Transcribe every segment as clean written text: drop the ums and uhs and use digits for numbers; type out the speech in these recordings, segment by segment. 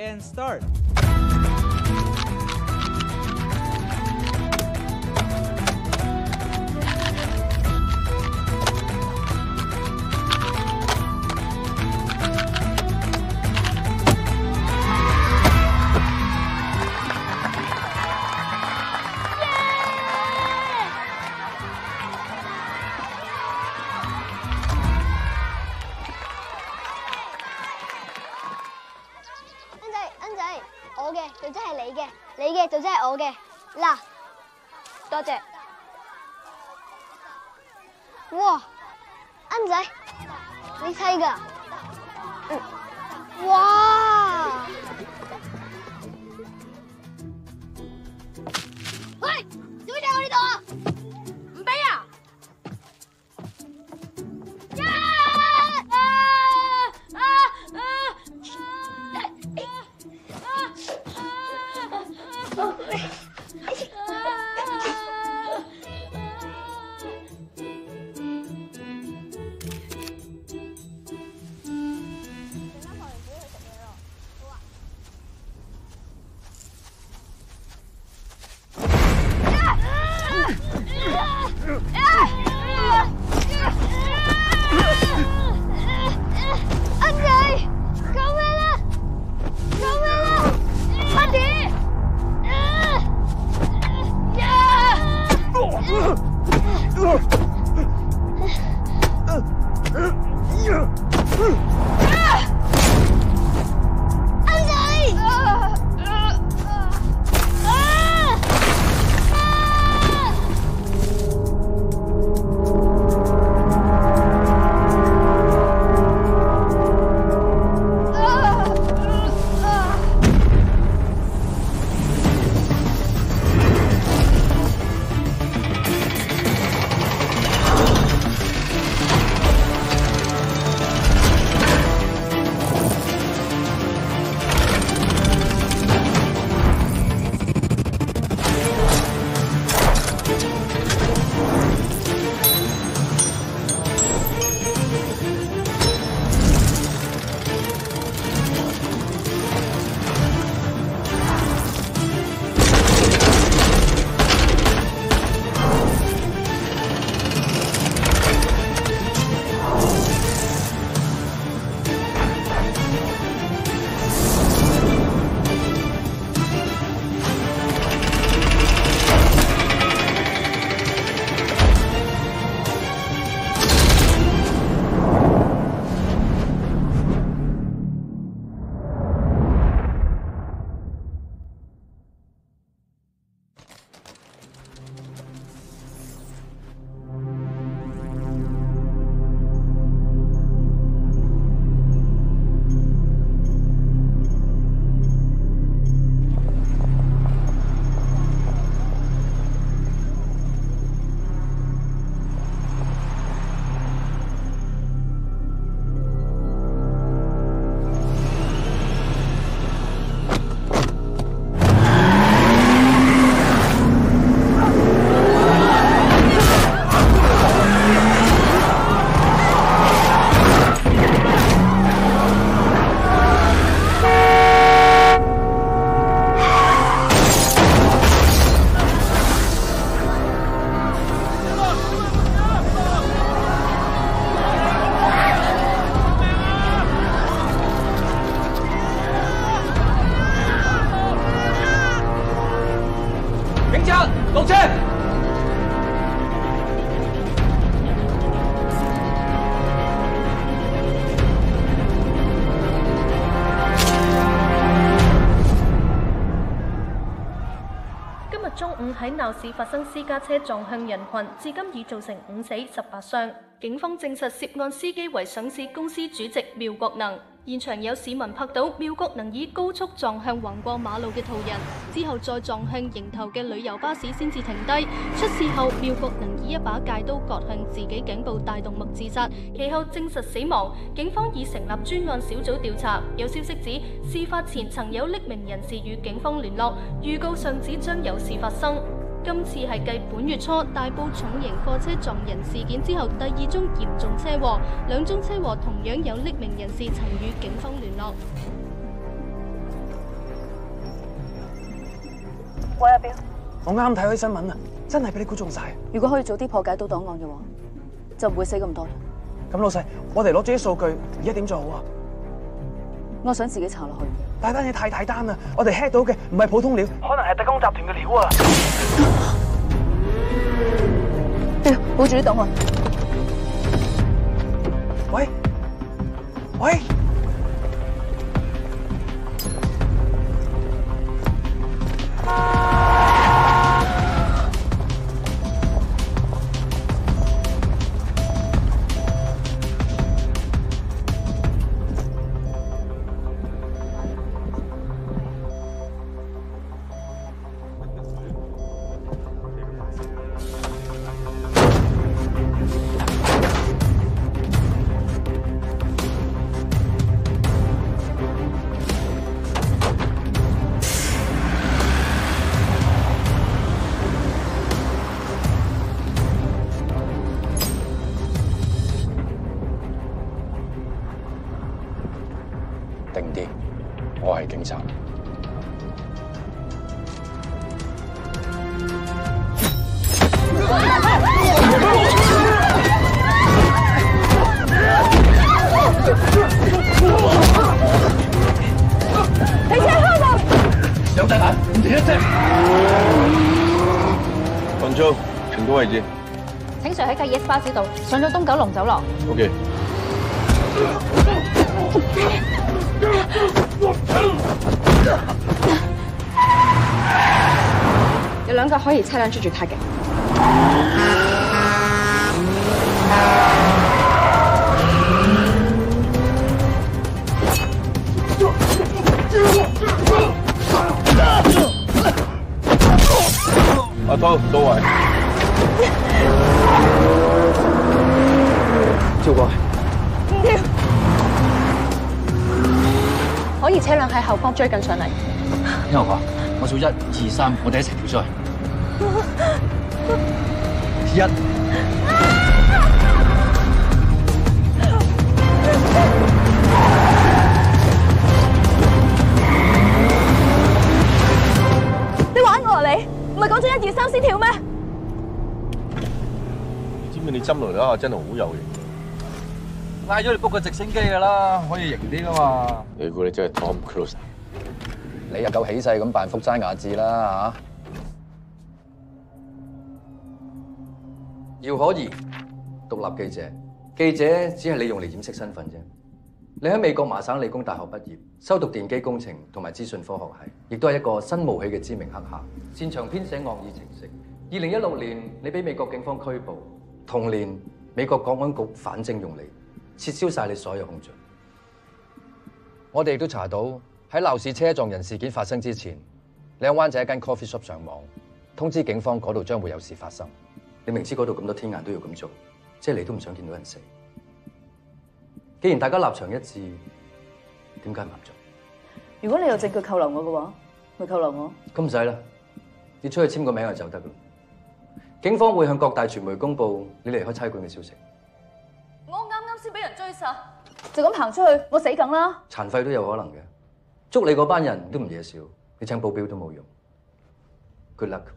and start. 就真係我嘅，嗱，多謝。哇，恩仔，你砌㗎？哇！喂，做咩掟我呢度啊？唔俾啊！ 落車！ 今日中午喺鬧市發生私家車撞向人群，至今已造成5死18傷。警方證實涉案司機為上市公司主席廖國能。現場有市民拍到廖國能以高速撞向橫過馬路嘅途人，之後再撞向迎頭嘅旅遊巴士先至停低。出事後，廖國能以一把戒刀割向自己頸部大動脈自殺，其後證實死亡。警方已成立專案小組調查。有消息指，事發前曾有匿名人士與警方聯絡，預告上指將有事發生。今次係繼本月初大埔重型貨車撞人事件之後第2宗嚴重車禍，2宗車禍同樣有匿名人士曾與警方聯絡。 喂，阿彪， 我啱睇開新聞啊，真係俾你估中晒。 如果可以早啲破解到檔案嘅話，就唔會死咁多人。 咁老細，我哋攞咗啲數據，而家點做好啊？ 我想自己查落去。 大單嘢太大單啦，我哋 hack 到嘅唔係普通料，可能係特工集團嘅料啊！ 保住啲檔案。 喂，喂！ 定啲，我係警察。 停車開路！ 有炸彈，唔停一聲。群組，全個位置。 請 Sir 喺繼 ES 巴士度上咗東九龍走廊。 OK。 有2個可疑車輛追住他嘅。 阿滔到位，照過嚟。 唔跳。可疑車輛喺後方追緊上嚟。 聽我講，我數1、2、3，我哋一齊跳出去。1。你玩我啊你？唔係講咗1、2、3先跳咩？ 你知唔知你針落嚟啊？真係好有型。 嗌咗你 book 個直升機㗎啦，可以型啲㗎嘛。 你估你真係 Tom Cruise？ 你又夠起勢咁扮福山雅治啦嚇！姚可怡，獨立記者，記者只係你用嚟掩飾身份啫。你喺美國麻省理工大學畢業，修讀電機工程同埋資訊科學系，亦都係一個新冒起嘅知名黑客，擅長編寫惡意程式。2016年，你俾美國警方拘捕，同年美國國安局反證用你，撤銷晒你所有控罪。我哋亦都查到喺鬧市車撞人事件發生之前，你喺灣仔一間 coffee shop 上網，通知警方嗰度將會有事發生。你明知嗰度咁多天眼都要咁做，即係你都唔想見到人死。既然大家立場一致，點解唔合作？ 如果你有證據扣留我嘅話，咪扣留我。 咁唔使啦，你出去簽個名就得㗎。警方會向各大傳媒公佈你離開差館嘅消息。 我啱啱先俾人追殺，就咁行出去，我死梗啦！ 殘廢都有可能嘅，捉你嗰班人都唔惹少，你請保鏢都冇用。Good luck。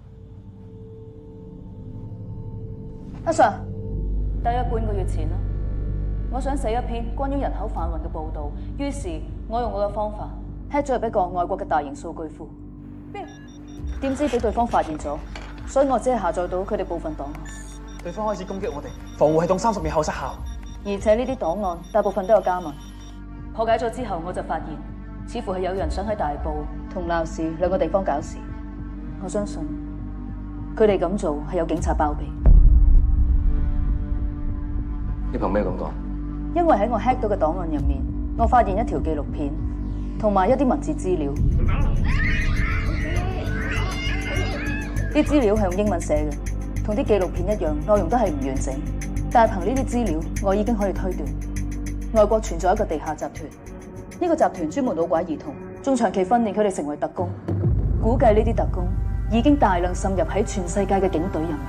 阿 Sir，大約半個月前啦，我想寫一篇關於人口販運嘅報導，於是我用我嘅方法 hack 咗入一個外國嘅大型數據庫。點知俾對方發現咗，所以我只係下載到佢哋部分檔案。 對方開始攻擊我哋，防護系統30秒後失效。 而且呢啲檔案大部分都有加密。破解咗之後，我就發現，似乎係有人想喺大埔同鬧市2個地方搞事。我相信佢哋咁做係有警察包庇。你憑咩咁講？因為喺我 hack 到嘅檔案入面，我發現一條紀錄片同埋一啲文字資料。啲資料係用英文寫嘅，同啲紀錄片一樣，內容都係唔完整。但係憑呢啲資料，我已經可以推斷，外國存在一個地下集團。呢個集團專門老拐兒童，仲長期訓練佢哋成為特工。估計呢啲特工已經大量滲入喺全世界嘅警隊入面。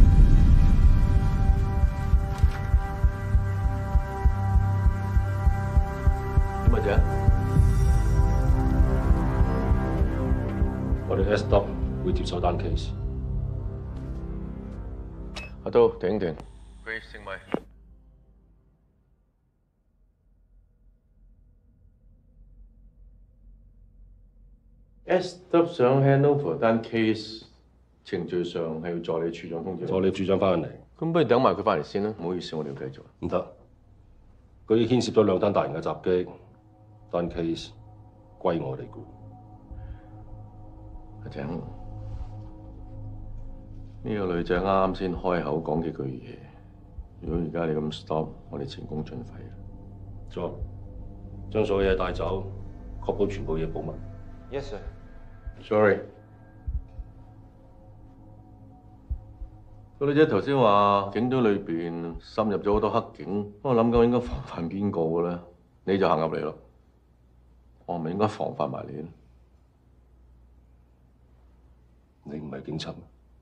點啊姐？我哋 stop。 會接手單 case。 阿都停停 ，Grace 升位。SW 想 handover 單 case， 程序上係要助理處長通知。 助理處長翻嚟。 咁不如等埋佢翻嚟先啦。唔好意思，我哋要繼續。 唔得，佢已牽涉咗2單大型嘅襲擊，單 case 歸我哋管。 阿婷，呢個女仔啱啱先開口講幾句嘢，如果而家你咁 stop， 我哋前功盡廢啦。 John，將所有嘢帶走，確保全部嘢保密。 Yes sir。 Sorry。個女仔頭先話警隊裏邊滲入咗好多黑警，我諗緊應該防範邊個嘅咧？你就行入嚟咯，我係咪應該防範埋你咧？ 你唔係警察咩？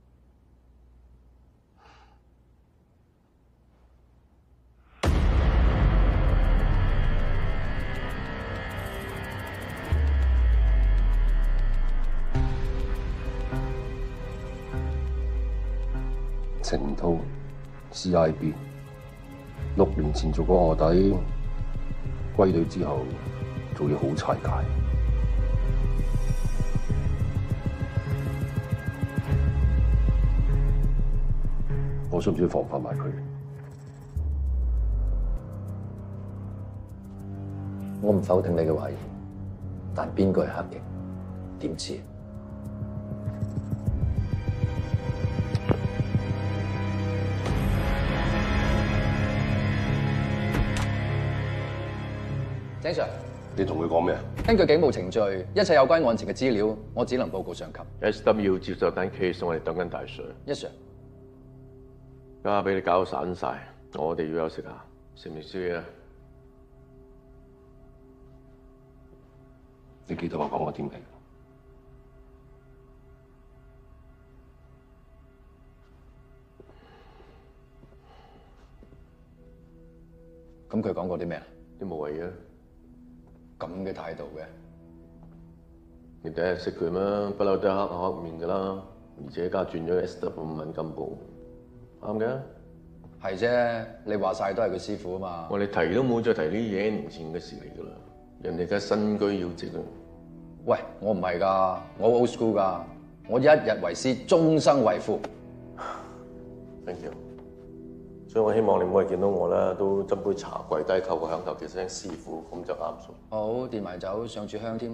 程滔 CIB 6年前做過臥底，歸隊之後做嘢好柴界。我需唔需要防範埋佢？ 我唔否定你嘅懷疑，但邊個係黑警？點知？井 Sir， 你同佢講咩啊？ 根據警務程序，一切有關案情嘅資料，我只能報告上級。 SW 要接受單 case， 我哋等緊大水。 Yes sir。 家下俾你搞散晒，我哋要休息下，食唔食宵夜啊？ 你記得我講過啲咩？ 咁佢講過啲咩啊？ 啲無謂嘢。 咁嘅態度嘅， 你第一日識佢咩？不嬲都係黑口黑面㗎啦，而且家轉咗 SW 敏感部，啱嘅。 係啫，你話晒都係佢師傅啊嘛。 我哋提都冇再提呢嘢，年前嘅事嚟㗎啦。人哋而家身居要職啊。 喂，我唔係㗎，我 old school 㗎，我一日為師，終生為父。 Thank you。所以我希望你每日見到我啦，都斟杯茶，跪低叩個響頭，叫聲師傅，咁就啱數。 好，掂埋酒，上柱香添。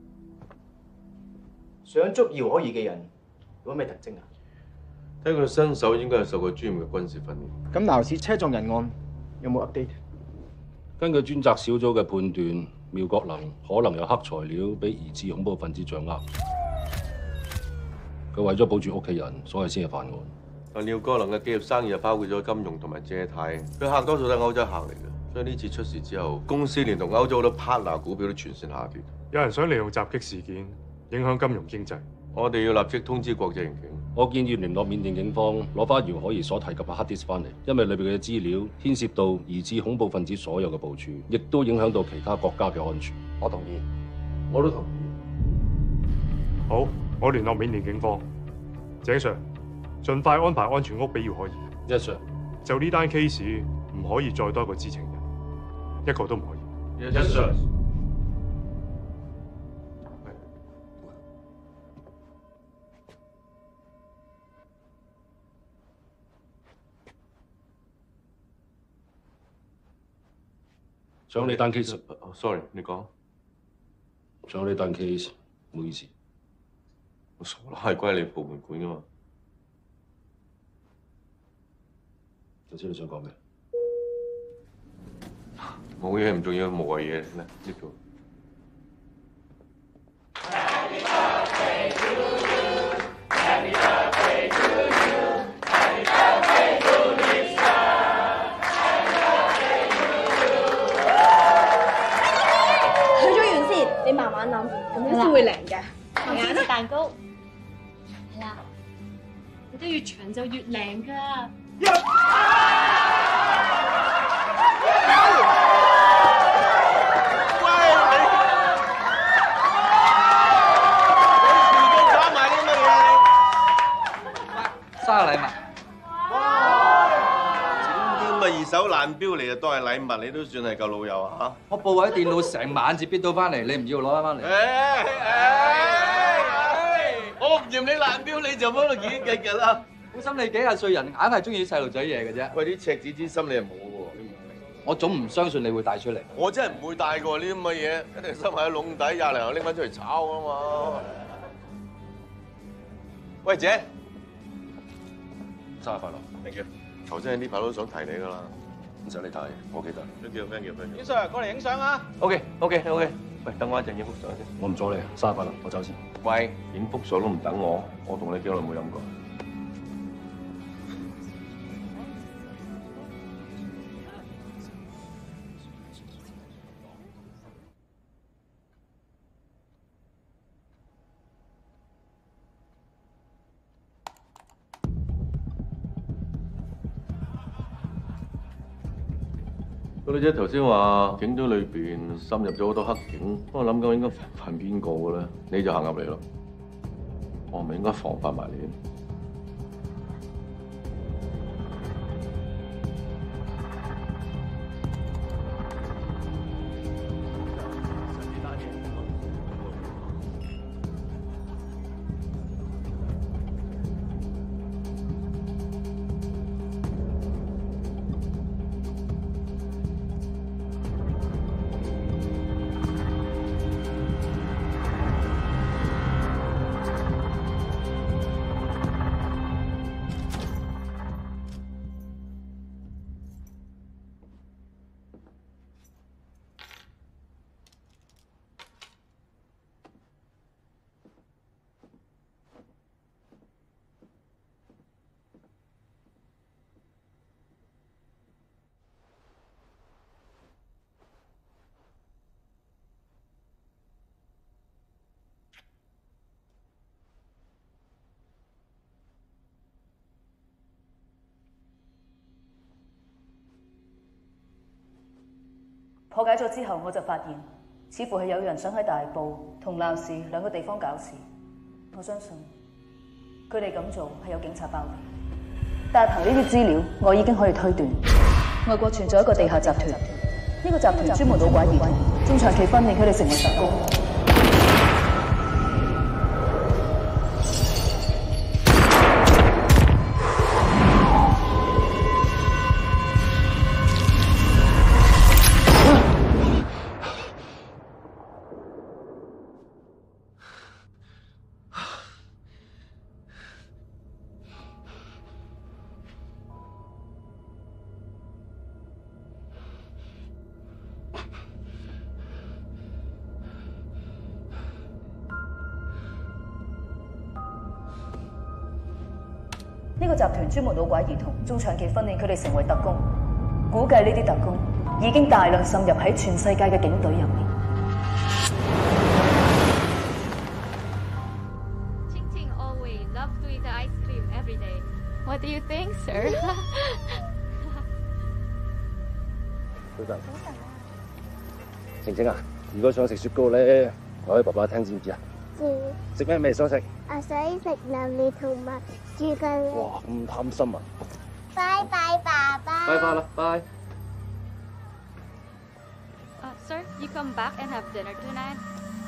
想捉姚可怡嘅人，有咩特徵啊？ 睇佢身手應該係受過專業嘅軍事訓練。 咁鬧市車撞人案有冇 update？ 根據專責小組嘅判斷，苗國能可能有黑材料俾疑似恐怖分子掌握。佢為咗保住屋企人，所以先係犯案。 廖國能嘅企業生意就包括咗金融同埋借貸，佢客多數都係歐洲客嚟嘅，所以呢次出事之後，公司連同歐洲好多 partner 股票都全線下跌。 有人想利用襲擊事件影響金融經濟， 我哋要立即通知國際刑警。 我建議聯絡緬甸警方攞翻姚可怡所提及嘅 hard disk 翻嚟，因為裏邊嘅資料牽涉到疑似恐怖分子所有嘅部署，亦都影響到其他國家嘅安全。 我同意， 我都同意。 好，我聯絡緬甸警方。井 Sir， 盡快安排安全屋俾姚可怡。 Yes sir。 就呢單 case 唔可以再多一個知情人，一個都唔可以。 Yes sir。 上呢單 case， sorry， 你講。 上呢單 case， 唔好意思。 我傻啦，係歸你部門管噶嘛。 頭先你想講咩？ 冇嘢唔重要，無謂嘢嚟，呢度。 你慢慢諗，咁樣先會靈嘅。 慢慢食蛋糕， 係啦， 你都越長就越靈㗎。 你自己搞埋啲乜嘢？ 手爛錶你就當係禮物，你都算係夠老友啊！ 我部喺電腦成晚至逼到翻嚟，你唔要攞翻嚟？ 我唔嫌你爛錶，你就喺度幾極㗎啦！ 好心你幾廿歲人，硬係中意啲細路仔嘢嘅啫。 喂，啲赤子之心你係冇喎，你唔明？ 我總唔相信你會帶出嚟。 我真係唔會帶過呢啲咁嘅嘢，一定收埋喺籠底，廿零後拎翻出嚟炒啊嘛！喂，姐， 生日快樂 ，thank you。頭先呢排都想提你㗎啦， 唔使你睇，我記得。 thank you。 尹 Sir 過嚟影相啊 OK。喂，等我一陣影幅相先。 我唔阻你，生日快樂，我走先。 喂，影幅相都唔等我同你幾耐冇飲過？個女仔頭先話警隊裏邊滲入咗好多黑警，我諗緊應該防範邊個嘅咧？你就行入嚟咯，我係咪應該防範埋你？ 破解咗之後，我就發現，似乎係有人想喺大埔同鬧市兩個地方搞事。我相信佢哋咁做係有警察包庇，但係憑呢啲資料，我已經可以推斷，外國存在一個地下集團。呢個集團專門老拐兒童，仲長期訓練佢哋成為特工。呢個集團專門老拐兒童，仲長期訓練佢哋成為特工。估計呢啲特工已經大量滲入喺全世界嘅警隊入面。 青青 always love to eat the ice cream every day. What do you think, sir? 早晨。晴晴啊，如果想食雪糕咧，我喺爸爸廳知唔知啊？知。食咩想食？ 我想食榴蓮同埋朱古力。 哇，咁貪心啊！ 拜拜，爸爸。 拜拜啦，拜。 Sir, you come back and have dinner tonight.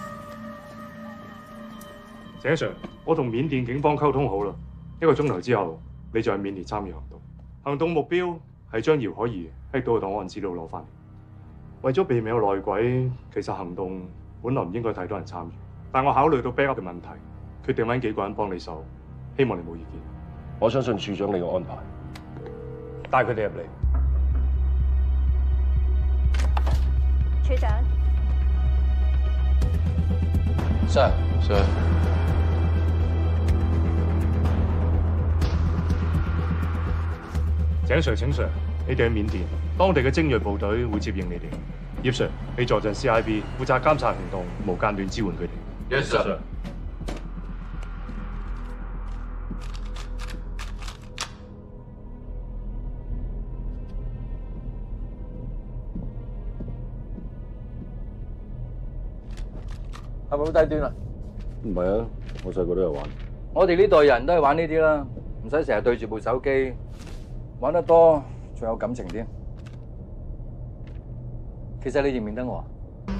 謝 Sir， 我同緬甸警方溝通好啦，1個鐘頭之後你就去緬甸參與行動。行動目標係將姚可怡閪到嘅檔案資料攞翻嚟。為咗避免有內鬼，其實行動本來唔應該太多人參與，但我考慮到 backup 嘅問題，決定揾幾個人幫你手，希望你冇意見。 我相信處長你嘅安排， 帶佢哋入嚟。 處長 Sir， 請 Sir， 請 Sir， 你哋喺緬甸，當地嘅精鋭部隊會接應你哋。葉 Sir， 你坐鎮 CIB， 負責監察行動，無間斷支援佢哋。 Yes sir。 係咪好低端啊？ 唔係啊，我細個都有玩。 我哋呢代人都係玩呢啲啦，唔使成日對住部手機，玩得多仲有感情添。 其實你認唔認得我啊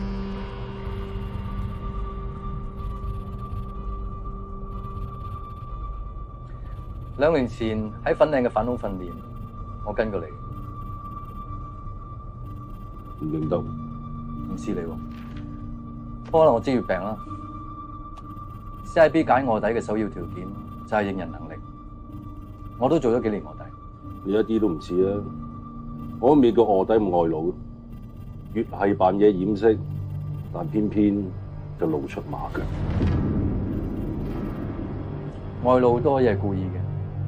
？2年前喺粉嶺嘅反恐訓練，我跟過你。 唔認得， 唔知你喎。可能我職業病啦。CIB 揀臥底嘅首要條件就係認人能力。我都做咗幾年臥底。 你一啲都唔似啊！我美國臥底唔外露，越係扮嘢掩飾，但偏偏就露出馬腳。 外露都可以係故意嘅。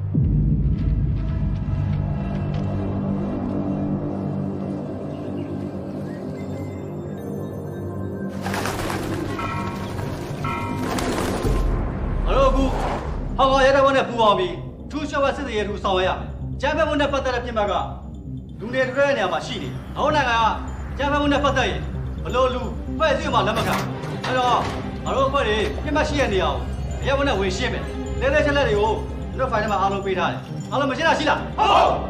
香港ရဲတပ်ဖွဲ့နဲ့ပူးပေါင်းပြီးထူးခြားတဲ့စစ်ရေးထူဆောင်ရွက်ရမယ်။ကျန်းမာမှုနဲ့ပတ်သက်တဲ့ပြင်ပကလူနေတွေရဲ့နေရာမှာရှိနေတယ်။နောက်နိုင်ငံကကျန်းမာမှုနဲ့ပတ်သက်ရင်ဘလို့လူဖွဲ့စည်းမှလက်မခံ။အဲတော့ငါတို့အဖွဲ့တွေပြင်ပရှိတဲ့နေရာကိုအရဲဘုံနဲ့ဝင်ရှင်းမယ်။လဲလဲချက်လက်တွေကိုတို့ဖိုင်ထဲမှာအားလုံးပေးထားတယ်။အားလုံးမရှင်းတာရှိလား။ဟုတ်။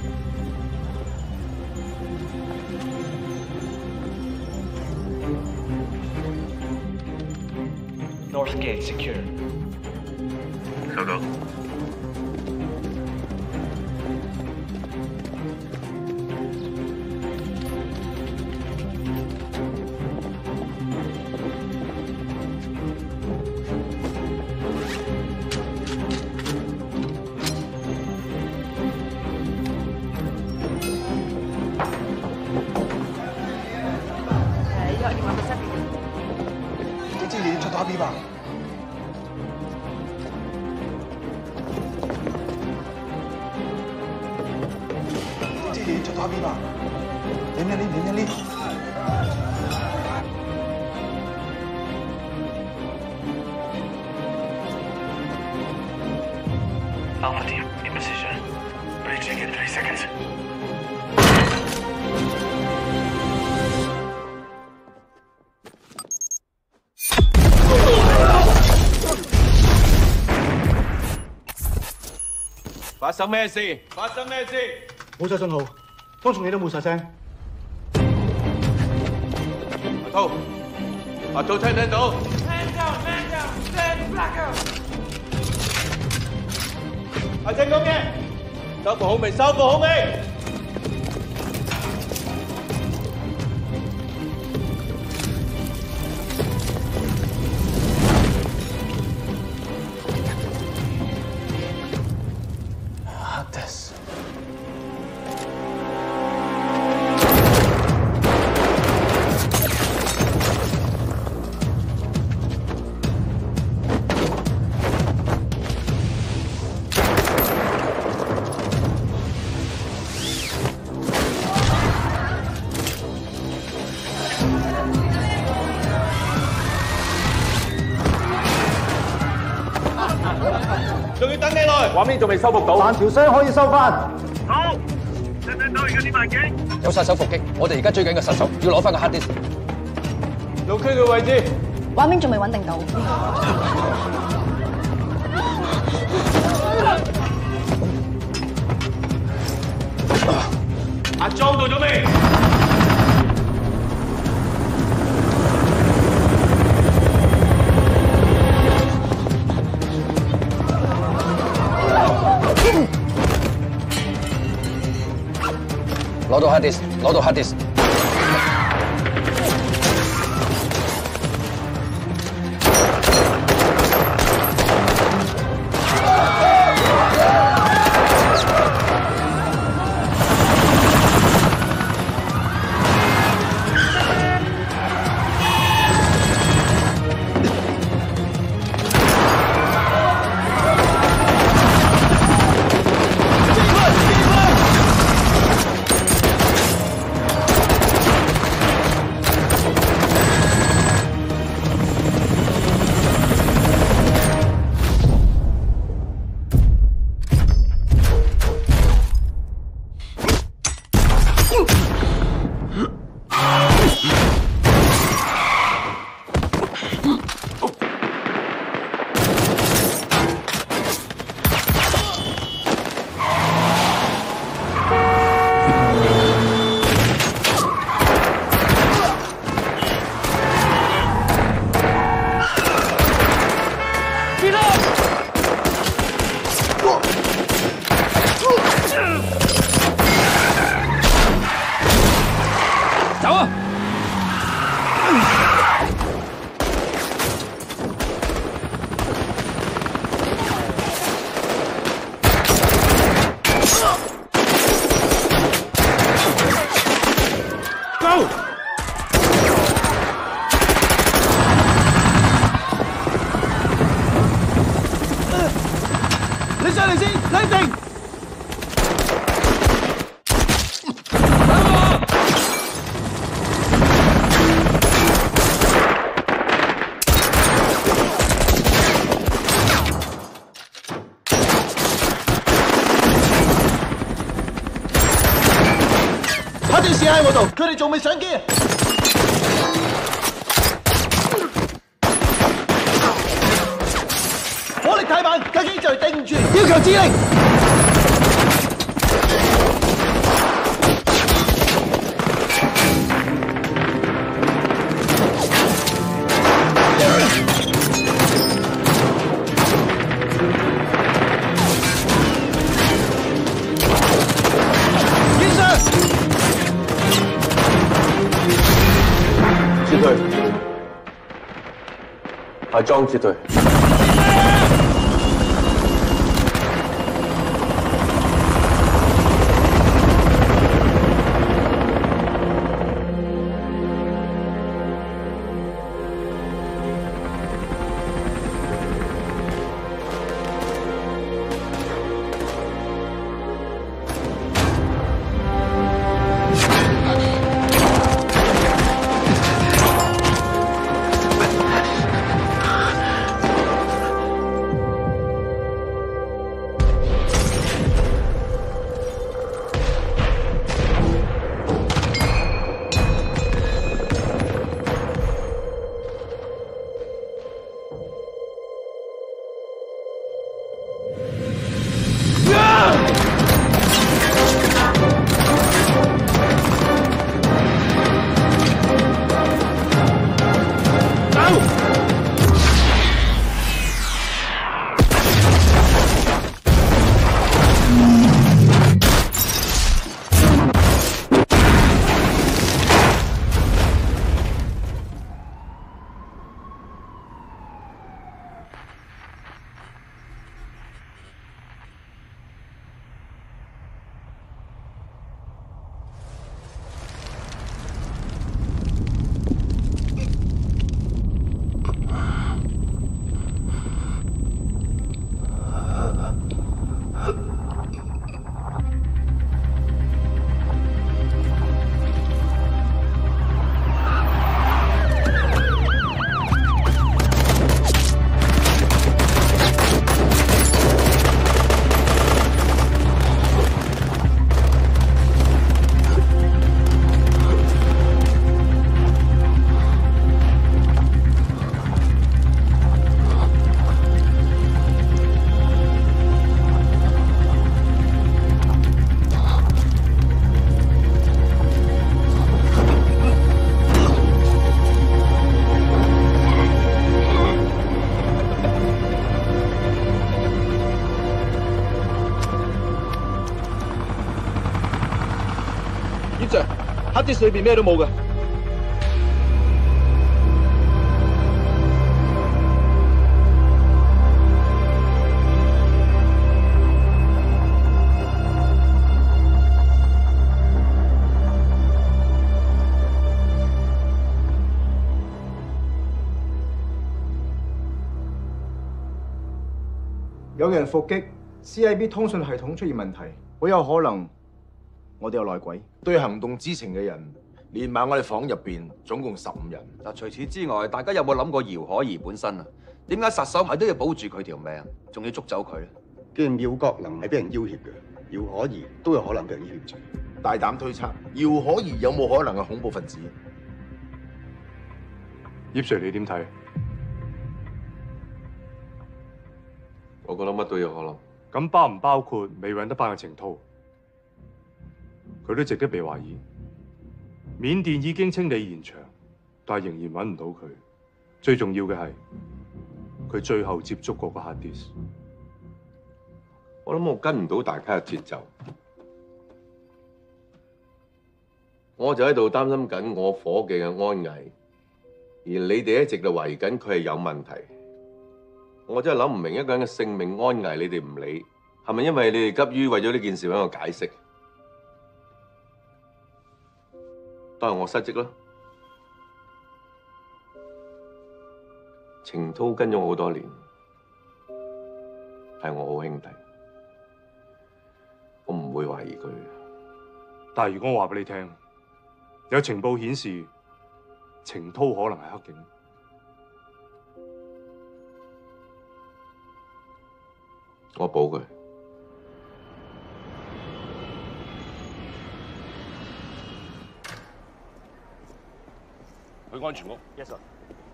North Gate secure. 收到。 你知你出咗邊吧？抓邊吧？點一啲。 Alpha team, in position. Breaching in 3 seconds. 發生咩事？ 冇晒信號，方從你都冇晒聲。 阿濤聽唔聽到？阿正講嘅，收復好未？仲要等幾耐？畫面仲未收復到， 但條箱可以收翻。 好，聽唔聽到而家啲環境？ 有殺手伏擊，我哋而家追緊個殺手，要攞翻個 hard disk。 路區嘅位置， 畫面仲未穩定到。 阿莊到咗未？ 攞到 hard disk，攞到 hard disk。 走啊！走！ 你上嚟先，睇定。 黑啲士喺我度，佢哋仲未上機啊！火力太慢，架機就嚟頂唔住，要求指令。 撤退，阿莊撤退。 黑啲裏邊咩都冇㗎。 有人伏擊 CIB 通訊系統出現問題，好有可能我哋有內鬼。 對行動知情嘅人，連埋我哋房入邊總共15人。 嗱，除此之外，大家有冇諗過姚可怡本身啊？點解殺手係都要保住佢條命，仲要捉走佢咧？ 既然廖國能係俾人要挾嘅，姚可怡都有可能俾人要挾住。 大膽推測，姚可怡有冇可能係恐怖分子？ 葉 Sir 你點睇？ 我覺得乜都有可能。 咁包唔包括未揾得翻嘅程濤？佢都值得被懷疑。緬甸已經清理現場，但係仍然揾唔到佢。最重要嘅係佢最後接觸過個 hard disk。 我諗我跟唔到大家嘅節奏，我就喺度擔心緊我伙計嘅安危，而你哋一直就懷疑緊佢係有問題。我真係諗唔明一個人嘅性命安危，你哋唔理，係咪因為你哋急於為咗呢件事揾個解釋？都係我失職咯。程濤跟咗我好多年，係我好兄弟，我唔會懷疑佢。 但係如果我話俾你聽，有情報顯示程濤可能係黑警， 我保佢。 去安全屋。 Yes sir。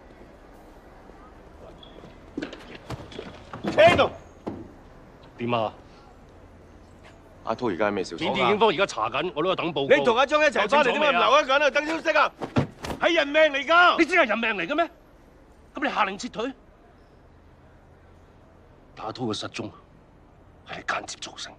車喺度。點啊？ 阿濤而家係咩消息？ 緬甸警方而家查緊，我都喺度等報告。 你同阿張一齊翻嚟，點解唔留一個人喺度等消息啊？係人命嚟㗎！ 你知係人命嚟嘅咩？咁你下令撤退？阿濤嘅失蹤係你間接造成。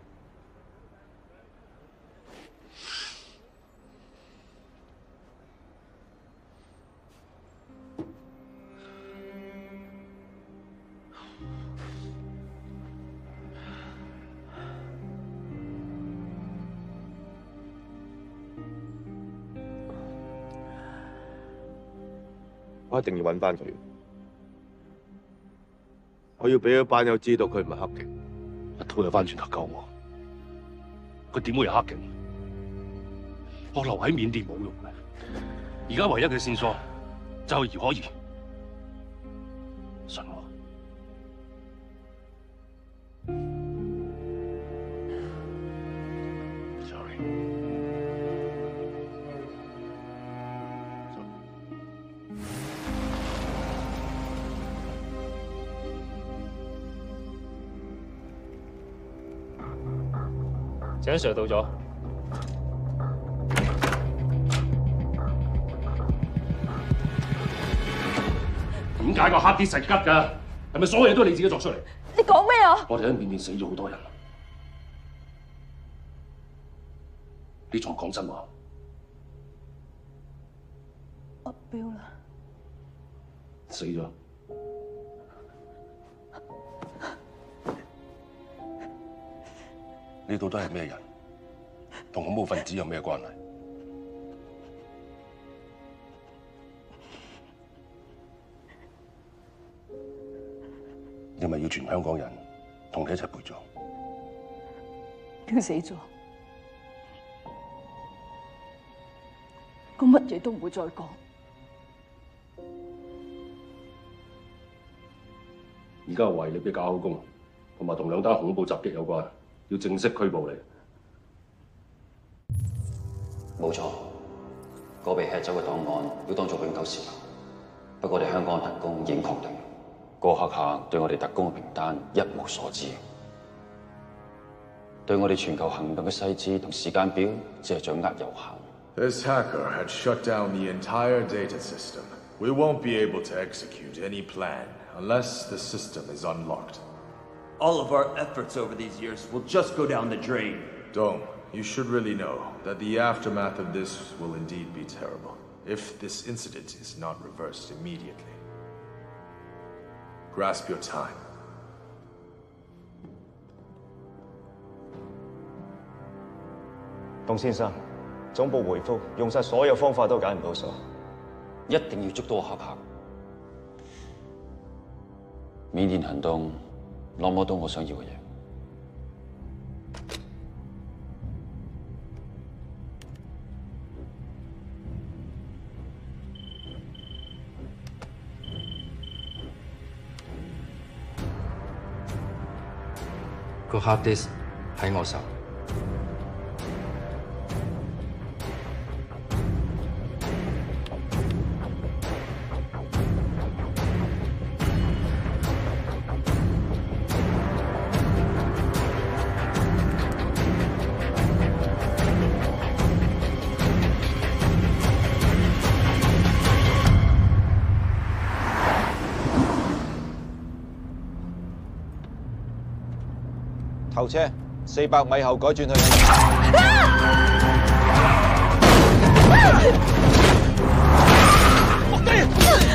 我一定要揾翻佢，我要俾啲班友知道佢唔係黑警。 阿濤又翻轉頭救我，佢點會係黑警？我留喺緬甸冇用嘅，而家唯一嘅線索就係姚可怡，信我。 井 Sir 到咗， 點解個黑啲實吉㗎？係咪所有嘢都係你自己作出嚟？ 你講咩啊？ 我哋喺緬甸死咗好多人，你仲講真話？ 我標啦， 死咗。呢度都係咩人？同恐怖分子有咩關係？因為要全香港人同你一齊陪葬。 標死咗，我乜嘢都唔會再講。 而家懷疑你俾假口供，同埋同兩單恐怖襲擊有關。要正式拘捕你。 冇錯，嗰被吃走嘅檔案要當作永久泄漏。不過我哋香港嘅特工已經確定，個黑客對我哋特工嘅名單一無所知，對我哋全球行動嘅細節同時間表只係掌握有限。 This hacker had shut down the entire data system. We won't be able to execute any plan unless the system is unlocked. All of our efforts over these years will just go down the drain. Dong, you should really know that the aftermath of this will indeed be terrible if this incident is not reversed immediately. Grasp your time. 董先生，總部回覆用晒所有方法都解唔到數， 一定要捉到黑客。緬甸行動攞唔攞到我想要嘅嘢？ 個 hard disk 喺我手。 頭車，400米後改轉去。 落低！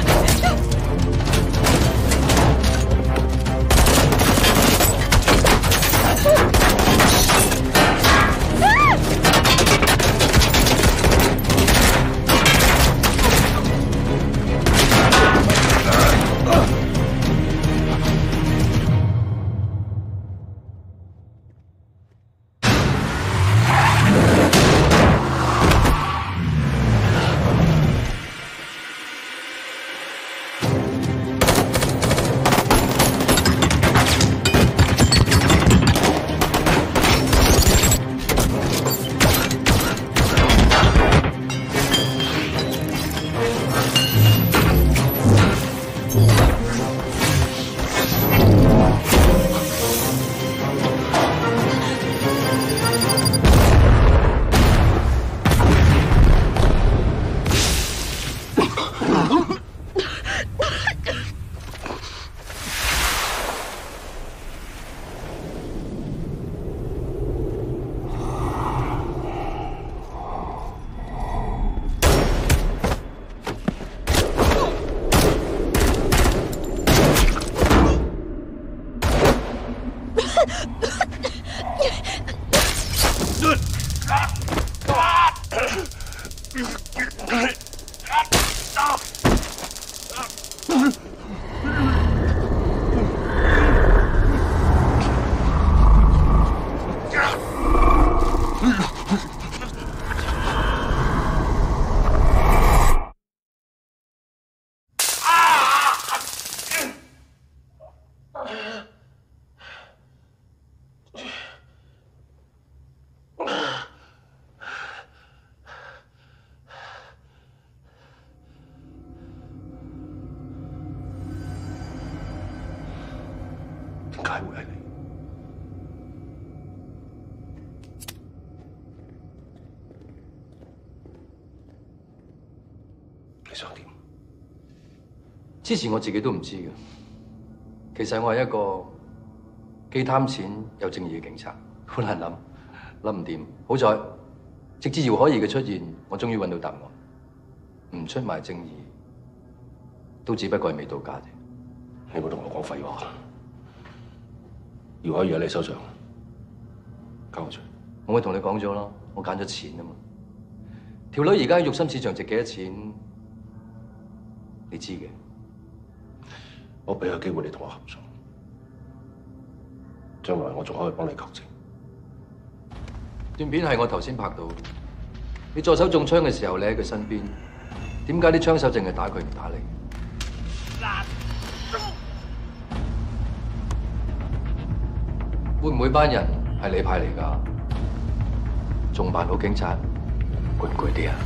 點解會係你？你想點？ 之前我自己都唔知嘅。其實我係一個既貪錢又正義嘅警察，好難諗，諗唔掂。好在直至姚可怡嘅出現，我終於揾到答案。唔出賣正義，都只不過係未到家啫。 你冇同我講廢話。姚可怡喺你手上，交我出。 我咪同你講咗咯，我揀咗錢啊嘛。條女而家喺肉心市場值幾多錢？你知嘅。 我俾個機會你同我合作，將來我仲可以幫你求證。 段片係我頭先拍到，你助手中槍嘅時候，你喺佢身邊，點解啲槍手淨係打佢唔打你？會唔會班人係你派嚟㗎？仲扮好警察，攰唔攰啲啊？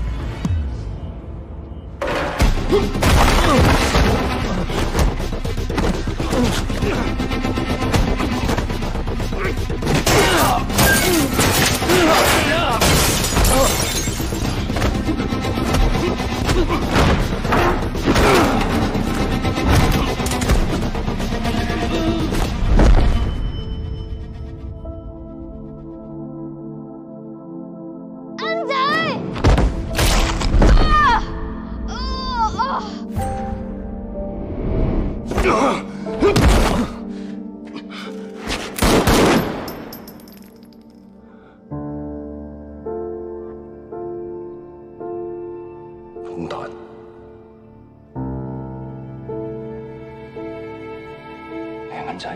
混蛋！你係銀仔。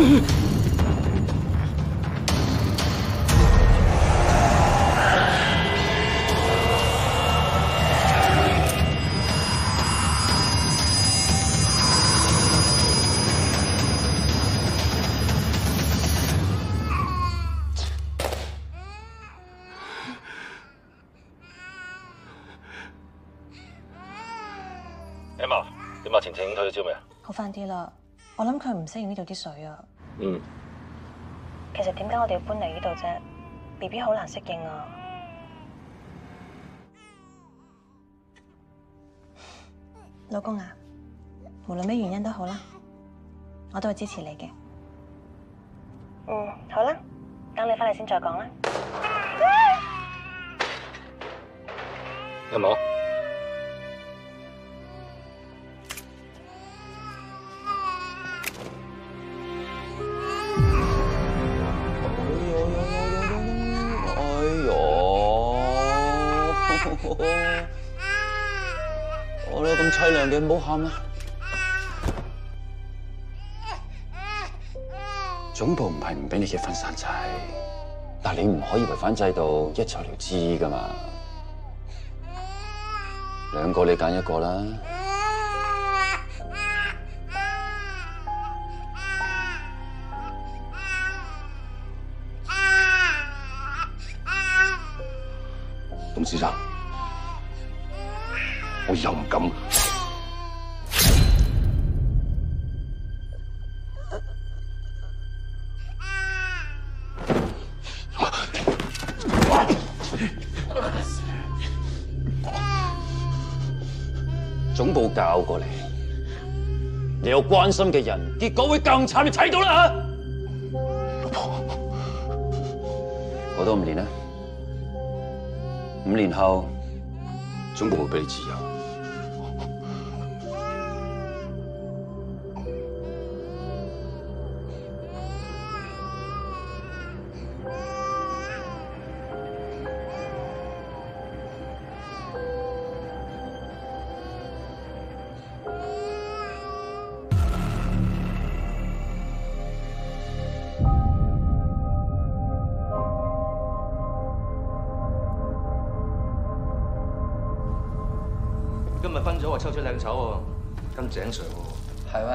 Emma， 點啊？晴晴退咗招未啊？ 好翻啲啦，我諗佢唔適應呢度啲水啊。 嗯。 其實點解我哋要搬嚟呢度啫 ？BB 好難適應啊。老公啊，無論咩原因都好啦，我都會支持你嘅。好啦，等你翻嚟先再講啦。 Emma。 我哋咁凄涼嘅，唔好喊啦！總部唔係唔俾你結婚生仔，但你唔可以違反制度一走了之噶嘛。兩個你揀一個啦。 董事長，我以後唔敢。 總部教過你，你有關心嘅人，結果會更慘，你睇到啦嚇！老婆，過多5年啦，5年後，總部會俾你自由。 今日分咗話抽出靚丑喎，跟井 Sir 喎。係咩？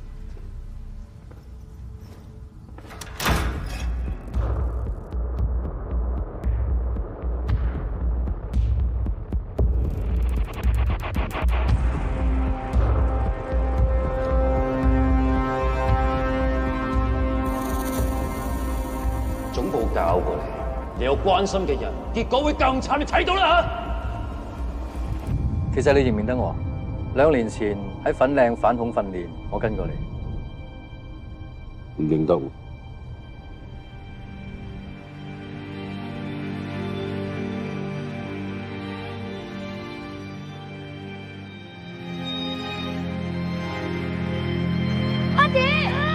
總部教過你，你有關心嘅人，結果會更慘，你睇到啦嚇！ 其實你認唔認得我？2年前喺粉嶺反恐訓練，我跟過你。 唔認得。 阿姐！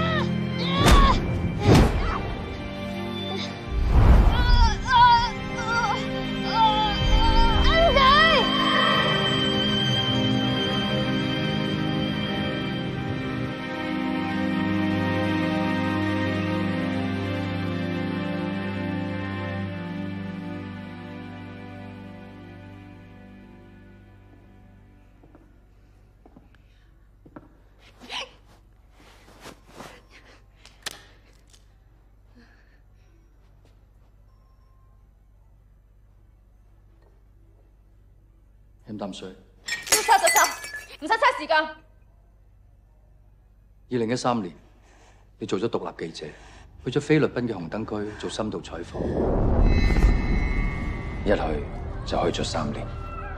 飲啖水。 要殺就殺，唔使嘥時間。 2013年，你做咗獨立記者，去咗菲律賓嘅紅燈區做深度採訪， 一去就去咗3年。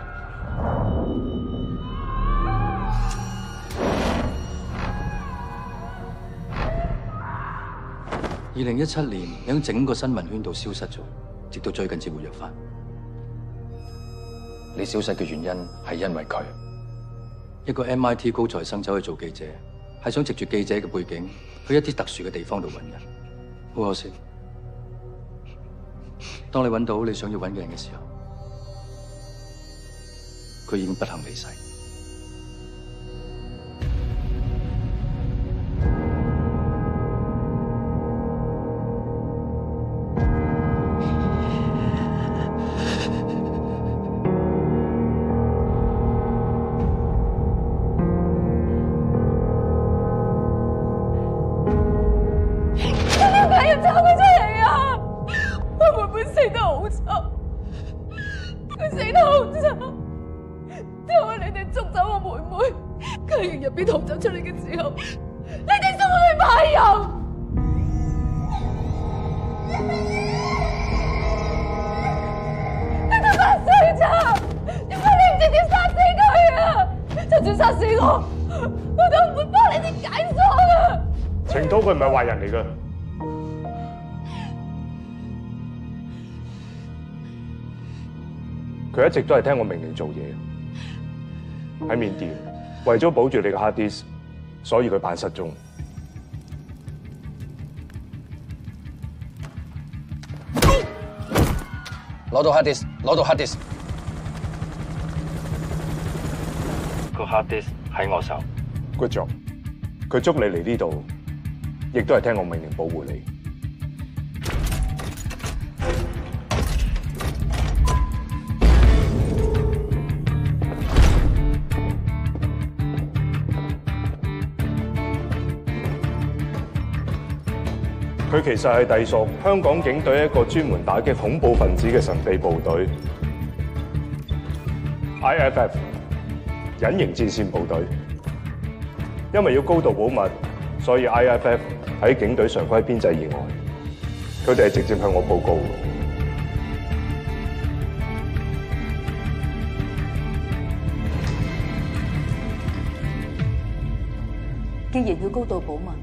2017年，你喺整個新聞圈度消失咗，直到最近至活躍返。 你消失嘅原因係因為佢。 一個 MIT 高材生走去做記者，係想藉住記者嘅背景，去一啲特殊嘅地方度揾人。好可惜，當你揾到你想要揾嘅人嘅時候，佢已經不幸離世。 錯，佢死得好慘。因為你哋捉走我妹妹，家園入邊逃走出嚟嘅時候，你哋送我去賣油。你都8歲咋？點解你唔直接殺死佢啊？就算殺死我都唔會幫你哋解鎖啊！ 程濤佢唔係壞人嚟㗎。佢一直都係聽我命令做嘢。喺緬甸，為咗保住你嘅 hard disk， 所以佢扮失蹤。 攞到 hard disk， 攞到 hard disk。 個 hard disk 喺我手。 Good job。佢捉你嚟呢度，亦都係聽我命令保護你。佢其實係隸屬香港警隊一個專門打擊恐怖分子嘅神秘部隊 IFF 隱形戰線部隊。因為要高度保密，所以 IFF 喺警隊常規編制以外，佢哋係直接向我報告。 既然要高度保密，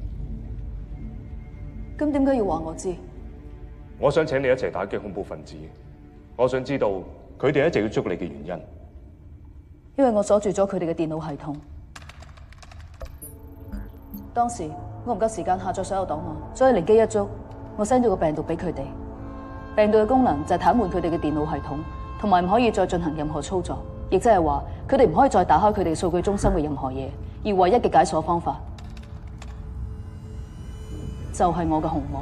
咁點解要話我知？ 我想請你一齊打擊恐怖分子。我想知道佢哋一直要捉你嘅原因。 因為我鎖住咗佢哋嘅電腦系統。當時我唔夠時間下載所有檔案，所以靈機一觸，我 send 咗個病毒俾佢哋。病毒嘅功能就係癱瘓佢哋嘅電腦系統，同埋唔可以再進行任何操作，亦即係話佢哋唔可以再打開佢哋數據中心嘅任何嘢。而唯一嘅解鎖方法就係我嘅紅魔。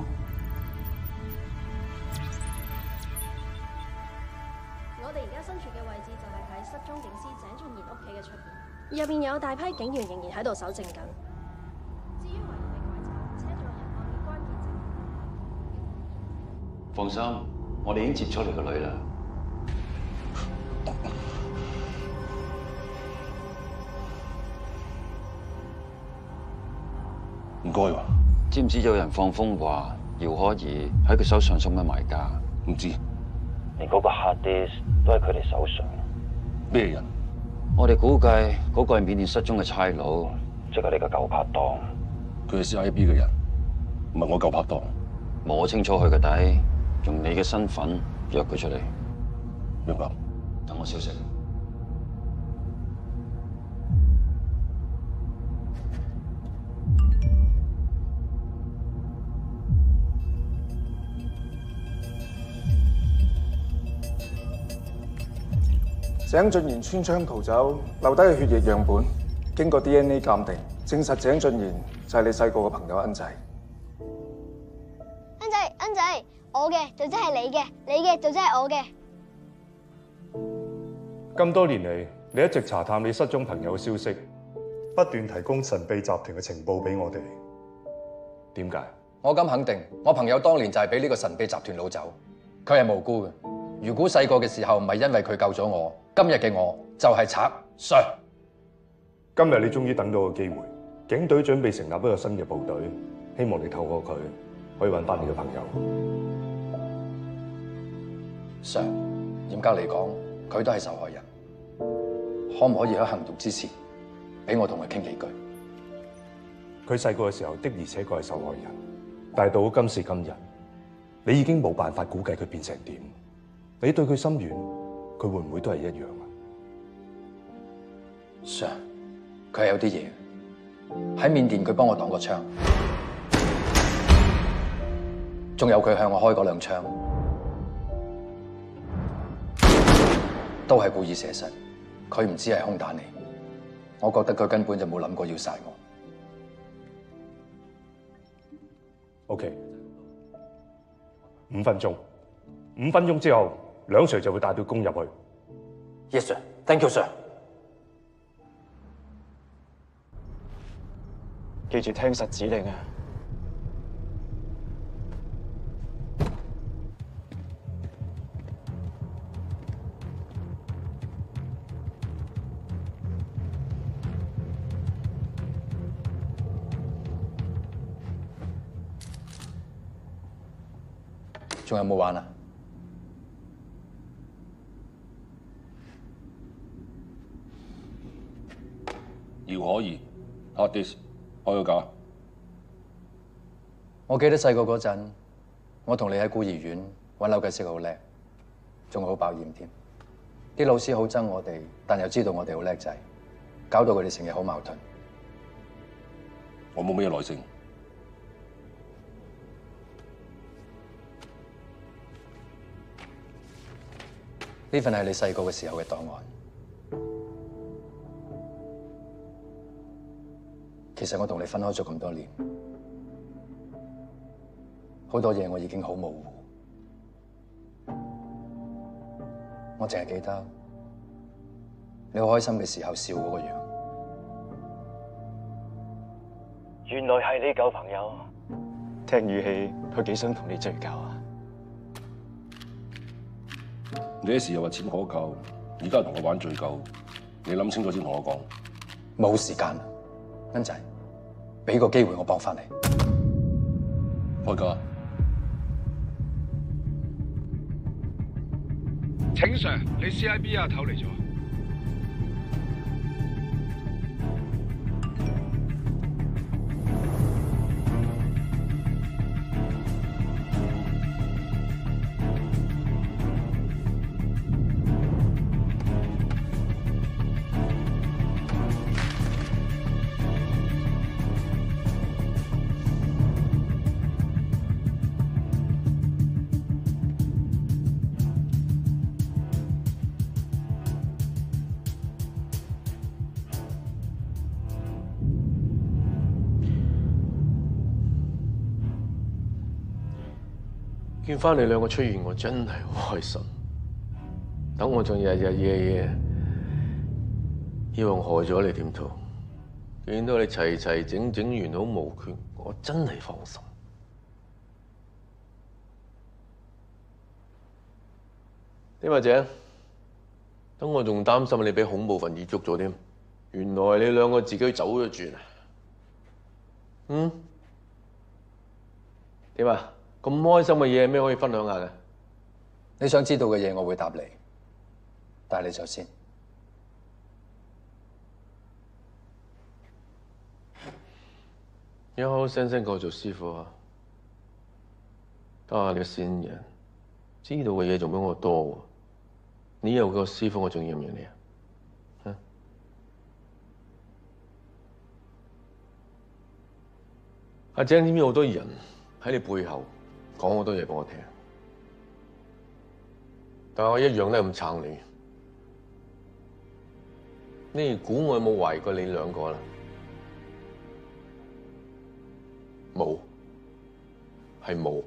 我哋而家身處嘅位置就係喺失蹤警司井俊賢屋企嘅出邊，入邊有大批警員仍然喺度搜證緊。至於遺留嘅拐爪、車撞人案嘅關鍵證據， 放心，我哋已經接咗你個女啦。 唔該喎。 知唔知有人放風話姚可兒喺佢手上送緊埋家？ 唔知。 連嗰個 hard disk 都喺佢哋手上。 咩人？ 我哋估計嗰個係緬甸失蹤嘅差佬， 即係你嘅舊拍檔。 佢係 CIB 嘅人，唔係我舊拍檔。 摸清楚佢嘅底，用你嘅身份約佢出嚟。 明白。 等我消息。 井俊賢穿槍逃走，留低嘅血液樣本經過 DNA 鑑定，證實井俊賢就係你細個嘅朋友恩仔。 恩仔，我嘅就真係你嘅，你嘅就真係我嘅。 咁多年嚟，你一直查探你失蹤朋友嘅消息，不斷提供神秘集團嘅情報俾我哋。點解？ 我敢肯定，我朋友當年就係俾呢個神秘集團擄走，佢係無辜嘅。如果細個嘅時候唔係因為佢救咗我，今日嘅我就係賊 Sir。 今日你終於等到個機會，警隊準備成立一個新嘅部隊，希望你透過佢可以揾翻你嘅朋友。 Sir， 嚴格嚟講，佢都係受害人，可唔可以喺行動之前俾我同佢傾幾句？ 佢細個嘅時候的而且確係受害人，但係到今時今日，你已經冇辦法估計佢變成點。你對佢心軟，佢會唔會都係一樣啊 ？Sir， 佢係有啲嘢喺緬甸，佢幫我擋過槍，仲有佢向我開嗰兩槍，都係故意射失。佢唔知係空彈嚟，我覺得佢根本就冇諗過要殺我。 OK， 5分鐘，5分鐘之後，梁 Sir 就會帶隊攻入去。 Yes sir， thank you sir。記住聽實指令啊！ 仲有冇玩啊？ 姚可怡 ，hard disk， 開個架。 我記得細個嗰陣，我同你喺孤兒院玩扭計骰好叻，仲好爆驗添。啲老師好憎我哋，但又知道我哋好叻仔，搞到佢哋成日好矛盾。 我冇咩耐性。 呢份係你細個嘅時候嘅檔案。其實我同你分開咗咁多年，好多嘢我已經好模糊。我淨係記得你好開心嘅時候笑嗰個樣。 原來係你舊朋友，聽語氣佢幾想同你追究啊！ 你一時又話錢可靠，而家同我玩追究，你諗清楚先同我講。 冇時間，恩仔，俾個機會我幫翻你。 開架。 請 Sir， 你 CIB 阿頭嚟咗。 見翻你兩個出現，我真係好開心。等我仲日日夜夜以為我害咗你點做？見到你齊齊整整完好無缺，我真係放心。點啊姐？等我仲擔心你俾恐怖分子捉咗添，原來你兩個自己走咗轉啊？點啊？咁開心嘅嘢，咩可以分享下嘅？ 你想知道嘅嘢，我會答你，但係你走先。 你好好聲聲過做師傅啊！得下你個善人，知道嘅嘢仲比我多喎。你有個師傅，我仲要唔要你啊？阿姐，知唔知好多人喺你背後講好多嘢俾我聽，但係我一樣都係咁撐你。你估我有冇懷疑過你兩個啦？冇，係冇，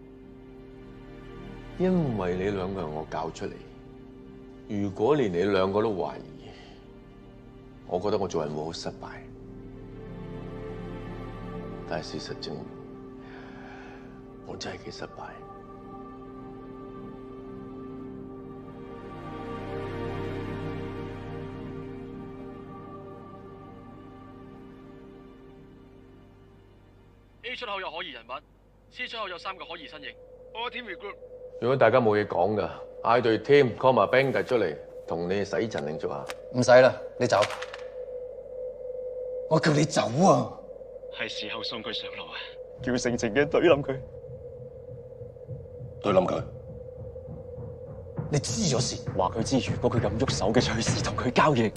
因為你兩個係我教出嚟。如果連你兩個都懷疑，我覺得我做人會好失敗。但係事實證明，我真係幾失敗。 A 出口有可疑人物 ，C 出口有3個可疑身形。我 team regroup。 如果大家冇嘢講㗎，嗌隊 team call 埋 band 出嚟，同你洗塵慶祝下。 唔使啦，你走。我叫你走啊！ 係時候送佢上路啊！ 叫成成嘅懟冧佢。 懟冧佢？ 你知咗事，話佢知，如果佢咁喐手嘅，隨時同佢交易。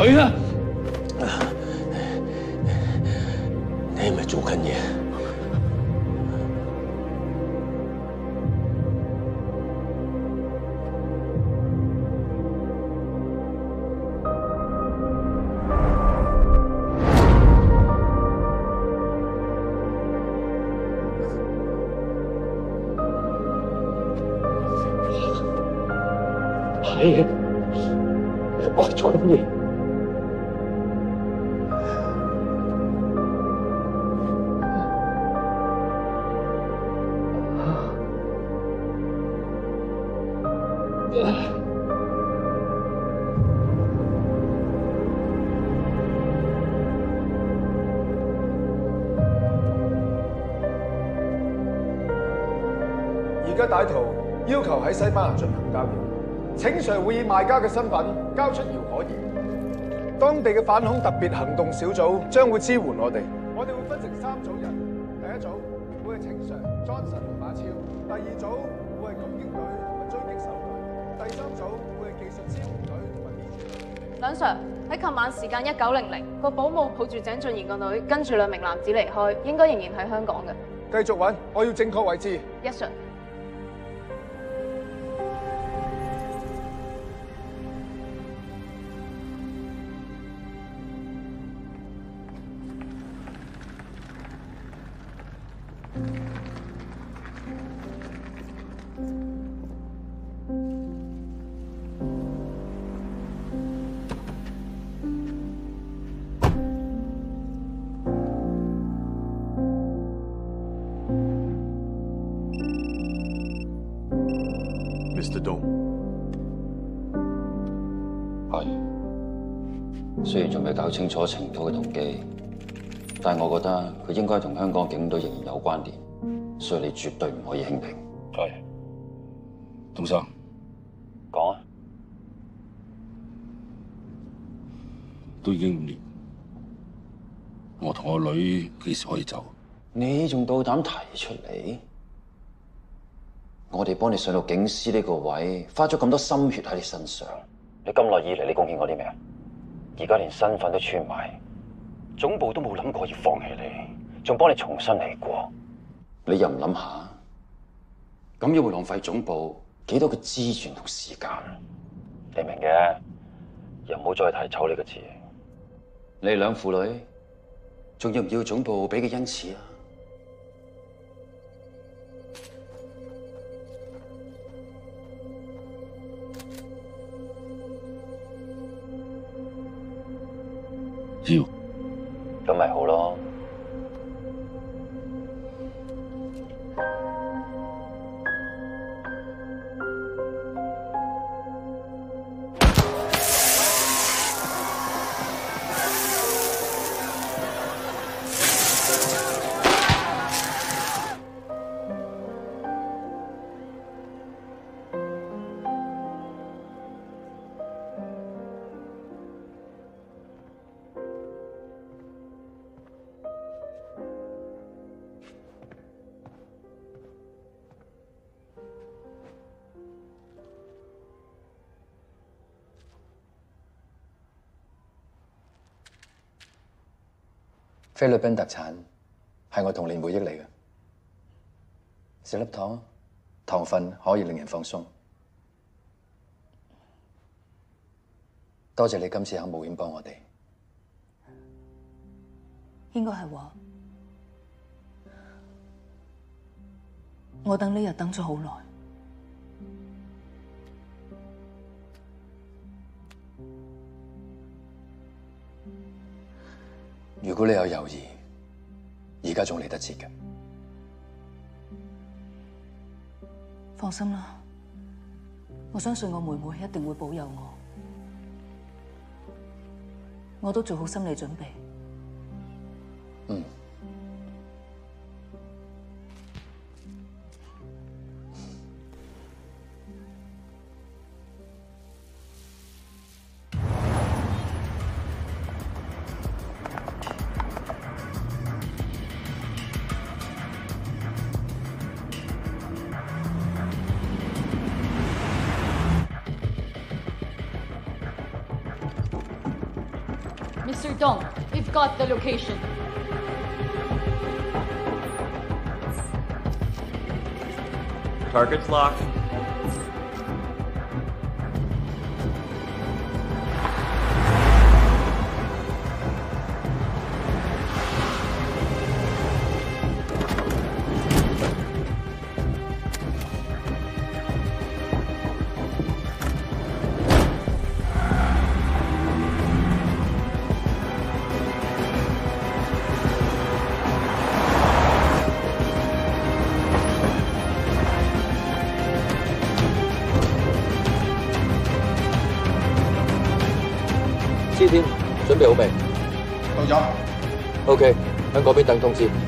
女啊！你係咪做緊嘢？係啊，我做緊嘢。 而家歹徒要求喺西班牙進行交易，請 Sir 會以賣家嘅身份交出姚可兒。當地嘅反恐特別行動小組將會支援我哋。我哋會分成3組人，第一組會係請 Sir、Johnson 同馬超，第二組會係攻擊隊同埋追擊手隊，第3組會係技術支援隊同埋編隊。 梁 Sir 喺琴晚時間19:00，個保姆抱住井俊賢個女，跟住2名男子離開，應該仍然喺香港嘅。 繼續揾，我要正確位置。 Yes Sir。 Mr. Dong， 係，雖然仲未搞清楚程度嘅動機，但係我覺得佢應該同香港警隊仍然有關聯，所以你絕對唔可以輕評。 係，東生， 講啊， 都已經5年，我同我女幾時可以走？ 你仲夠膽提出嚟？我哋幫你上到警司呢個位，花咗咁多心血喺你身上，你咁耐以嚟，你貢獻過啲咩啊？而家連身份都串埋，總部都冇諗過要放棄你，仲幫你重新嚟過，你又唔諗下？咁樣會浪費總部幾多嘅資源同時間？你明嘅，又唔好再提醜呢個字。你兩父女，仲要唔要總部俾嘅恩賜啊？ 要， 咁咪好咯。 菲律賓特產係我童年回憶嚟嘅，食粒糖，糖分可以令人放鬆。多謝你今次肯冒險幫我哋。 應該係話，我等呢日等咗好耐。 如果你有猶豫，而家仲嚟得切嘅。 放心啦，我相信我妹妹一定會保佑我。我都做好心理準備。 嗯。 Mr. Dong, we've got the location. Target's locked. 司天，準備好未？ 到咗。 OK， 喺嗰邊等通知。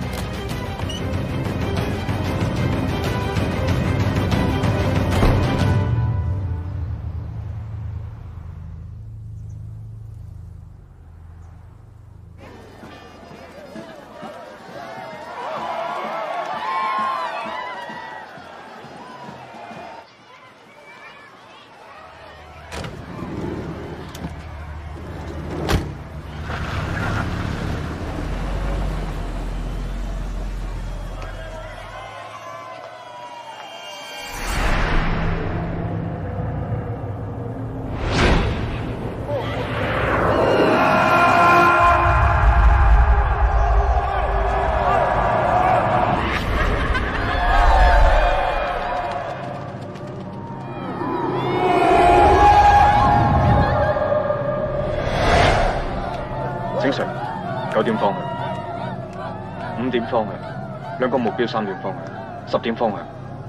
醒Sir， 9點方向，5點方向，兩個目標3點方向，10點方向。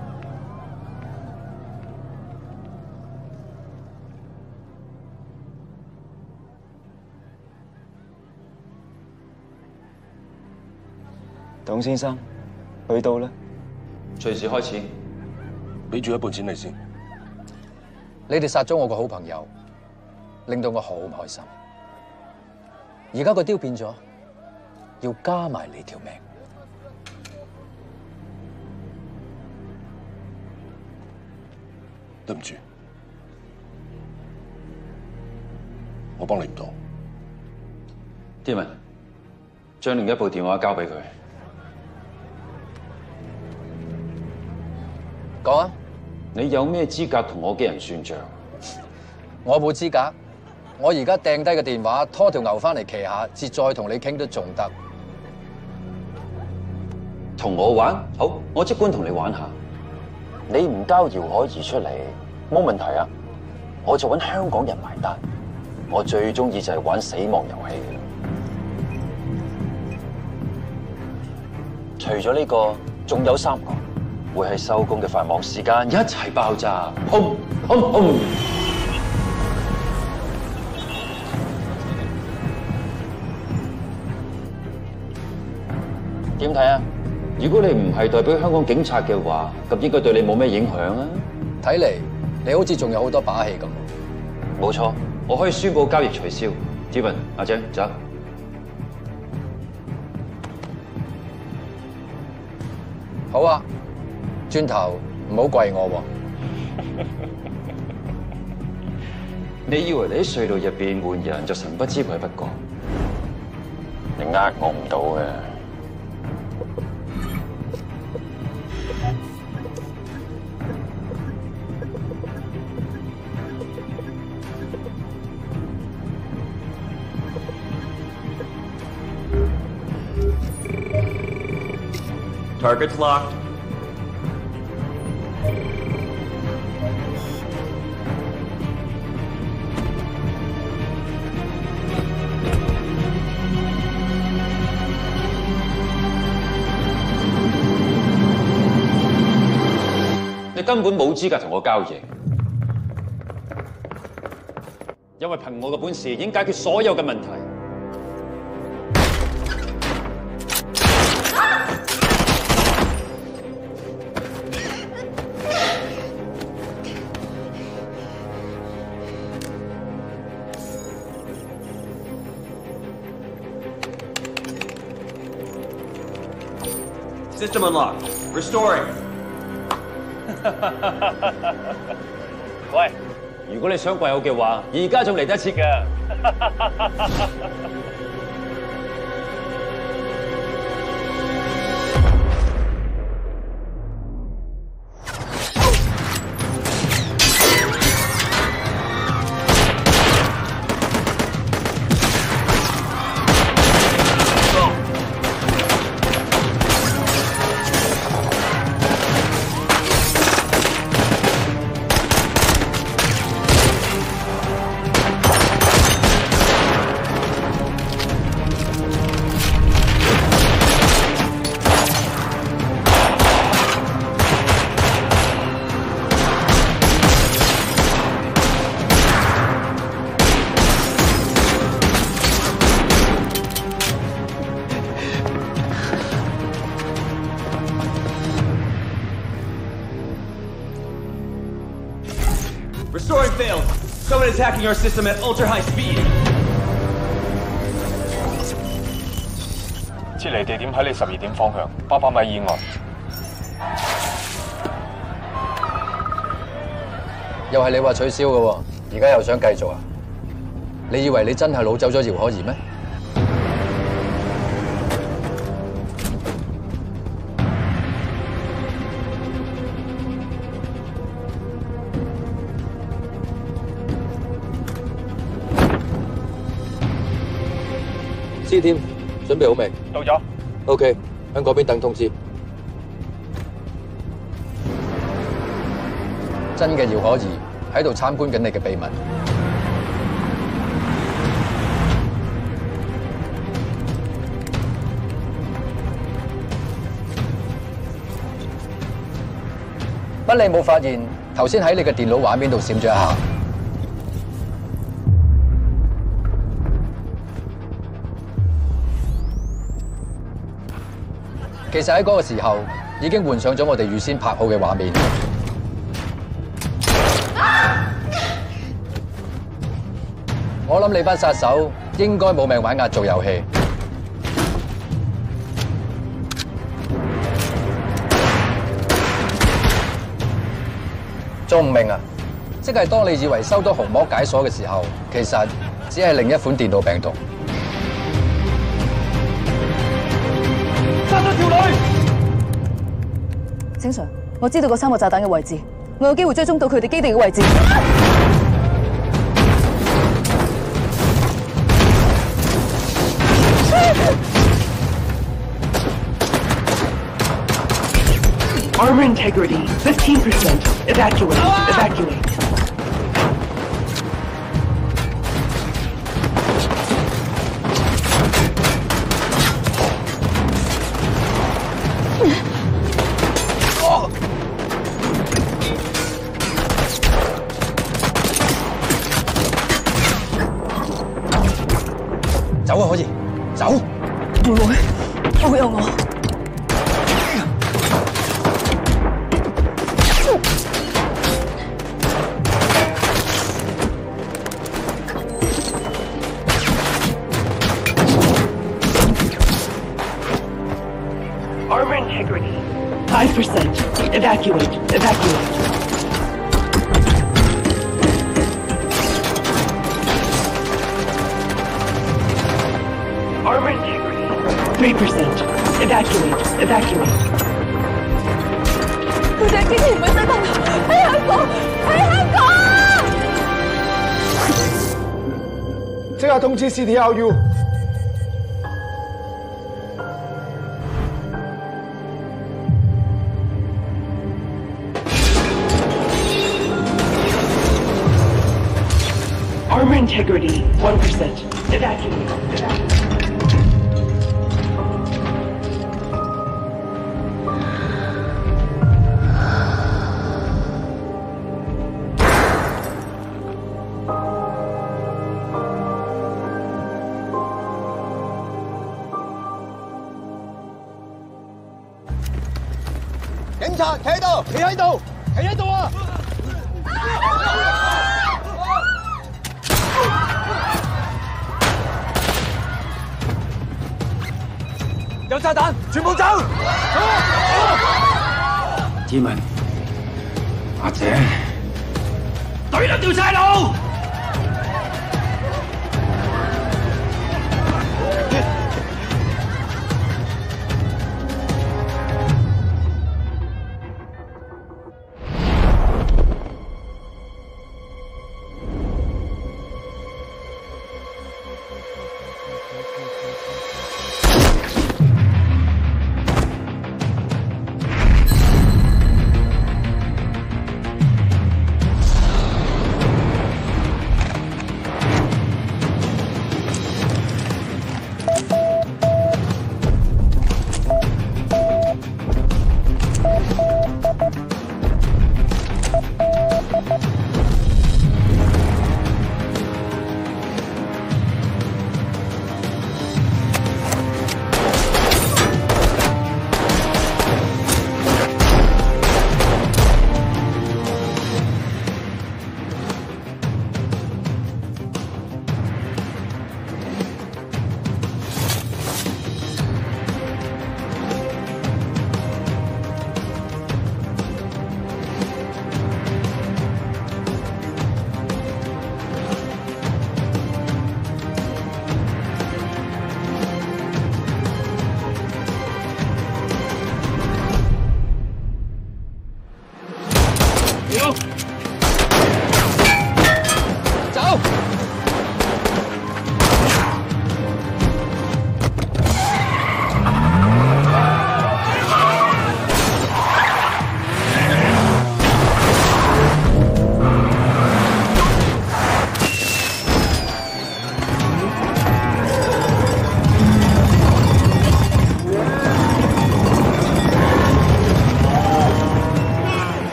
董先生，去到啦， 隨時開始。 俾住一半錢你先。 你哋殺咗我個好朋友，令到我好唔開心。而家個雕變咗，要加埋你條命。 對唔住，我幫你唔到。 David，將另一部電話交俾佢。 講啊！ 你有咩資格同我嘅人算賬？ 我冇資格。我而家掟低個電話，拖條牛翻嚟騎下，至再同你傾都仲得。 同我玩？好，我即管同你玩下。你唔交姚海怡出嚟，冇問題啊。我就揾香港人埋單。我最中意就係玩死亡遊戲嘅啦。除咗呢個，仲有3個會喺收工嘅繁忙時間一齊爆炸。轟轟轟！點睇啊？如果你唔係代表香港警察嘅話，咁應該對你冇咩影響啊。 睇嚟你好似仲有好多把戲咁。 冇錯，我可以宣布交易取消。Steven， 阿姐走。 好啊，轉頭唔好跪我喎。你以為你喺隧道入邊換人就神不知鬼不覺？你呃我唔到嘅。 Target's locked. 你根本冇資格同我交易，因為憑我嘅本事已經解決所有嘅問題。 System unlocked. Restoring. 喂，如果你想跪我嘅話，而家仲嚟得切㗎。 attacking our system at ultra high speed. 撤離地點喺你12點方向，800米以外。 又係你話取消嘅喎，而家又想繼續啊？你以為你真係擄走咗姚可怡咩？C team 準備好未？ 到咗。 OK， 向嗰邊等通知。真嘅姚可怡喺度參觀緊你嘅秘密。乜你冇發現頭先喺你嘅電腦畫面度閃咗一下？其實喺嗰個時候已經換上咗我哋預先拍好嘅畫面。我諗你班殺手應該冇命玩壓軸遊戲。仲唔明啊？即係當你以為收到虹膜解鎖嘅時候，其實只係另一款電腦病毒。 殺咗條女！ 醒 Sir， 我知道嗰3個炸彈嘅位置，我有機會追蹤到佢哋基地嘅位置。 Armor integrity 15%. Evacuate. Evacuate. 走啊，可以走。 唔會，保佑我。 Armor integrity 5%. Evacuate. Evacuate. Armor integrity 3%. Evacuate. Evacuate. 佢哋竟然唔係西班牙，喺香港，喺香港！ 即刻通知 CTRU。 Armor integrity 1%. Evacuate. Evacuate. 警察，企喺度，企喺度，企喺度啊！有炸彈，全部走！ 志文，阿姐， 隊都掉晒路！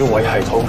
要毀系統。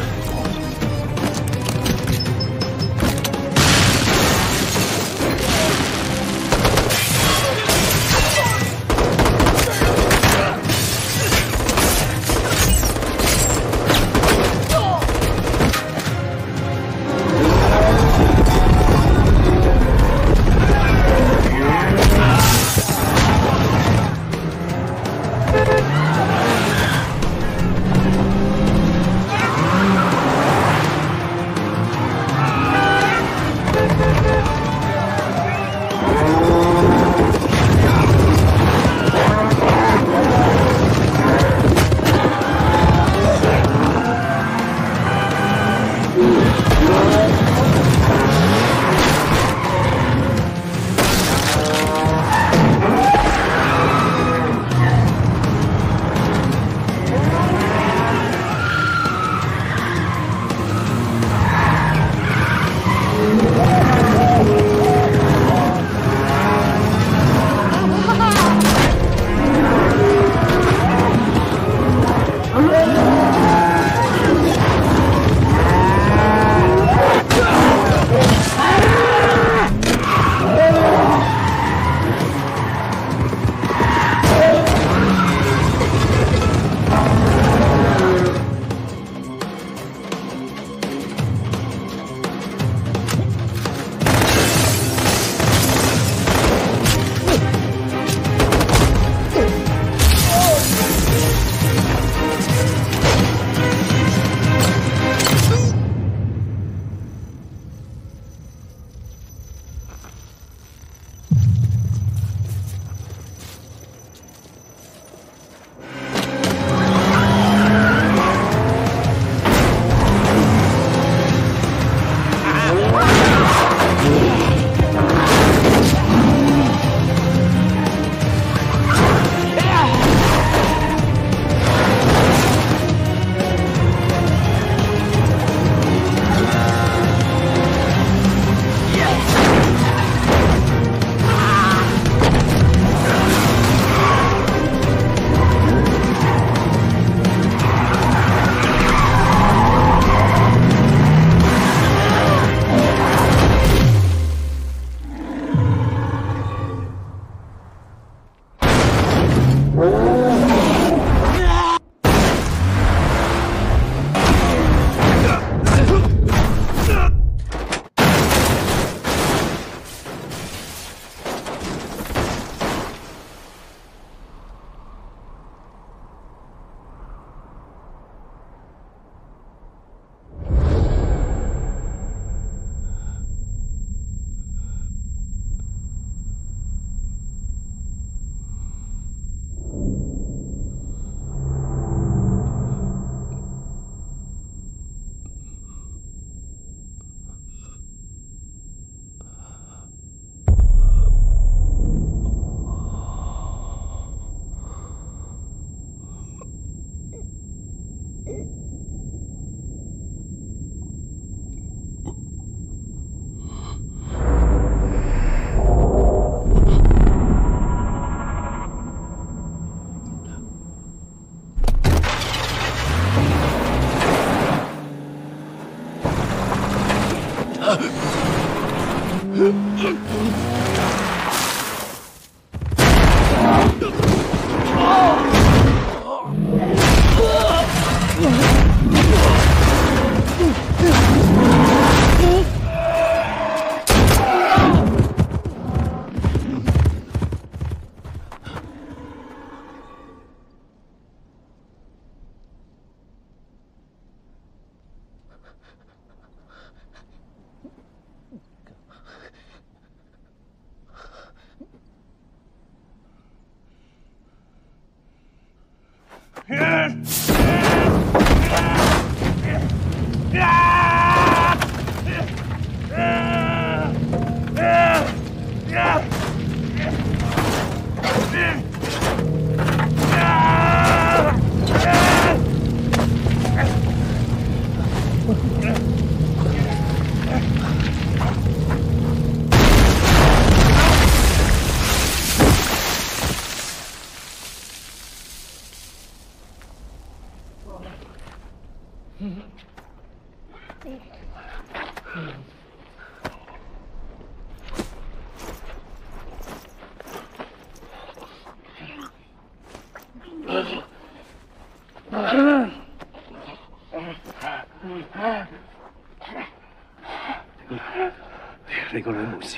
你個女冇事。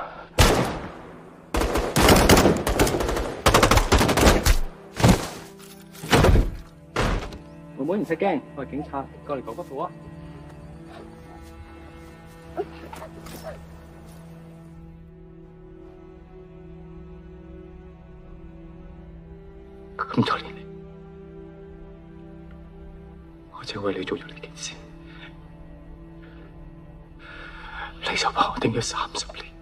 妹妹唔使驚，我係警察，過嚟講不好啊！咁多年嚟，我只為你做咗呢件事，你就把我定咗30年。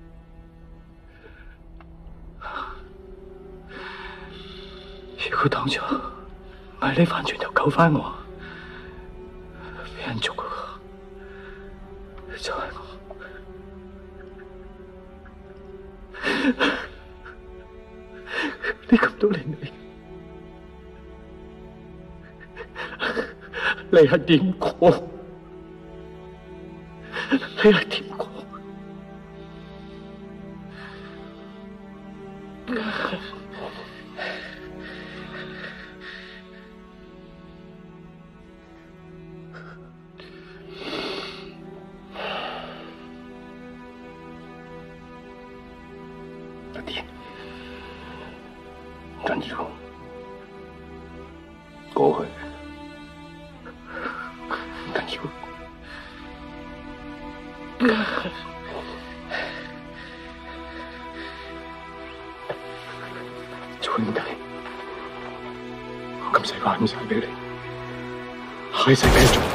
如果當初唔係你翻轉頭救翻我，俾人捉嗰個就係我。你咁多年嚟，你係點過？你係點過？緊要過去，緊要做兄弟，我今世還晒俾你，下世俾你做。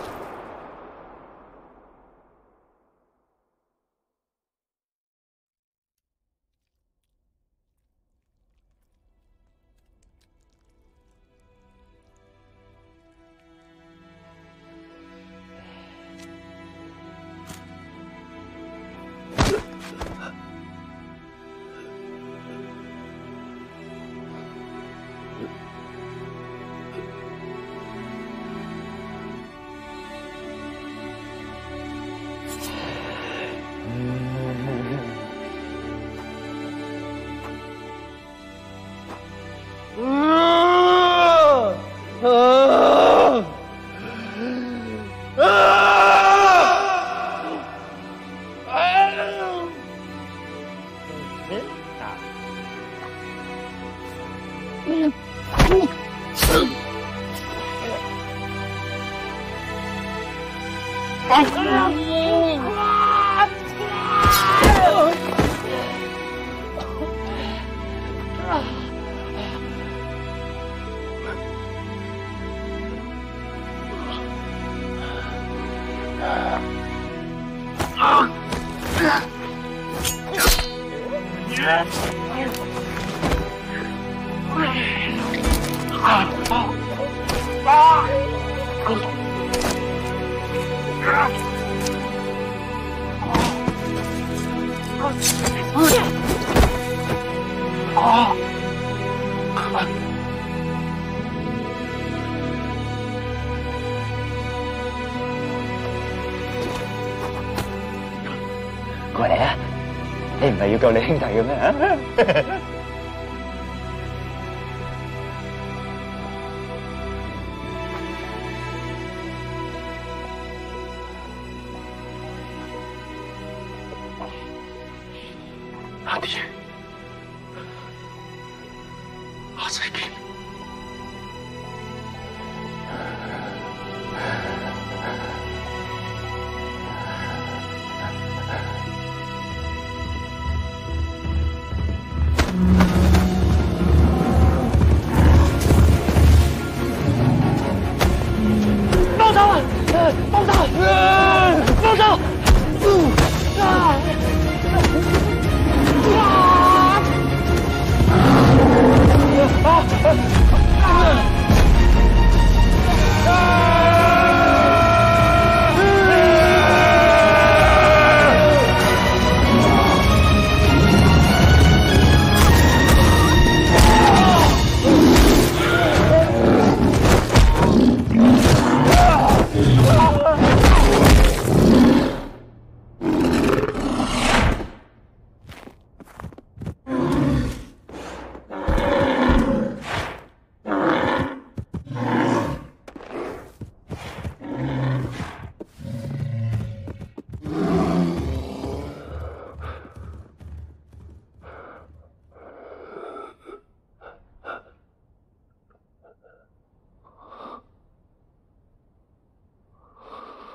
過嚟啊！你唔係要救你兄弟嘅咩？阿弟，下世見。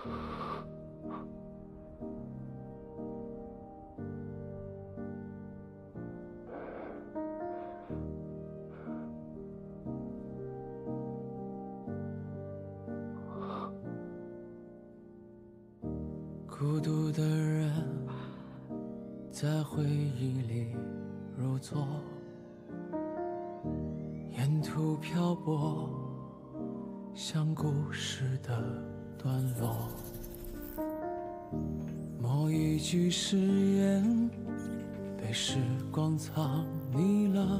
孤独的人在回忆里入座，沿途漂泊，像故事的段落。某一句誓言被时光藏匿了，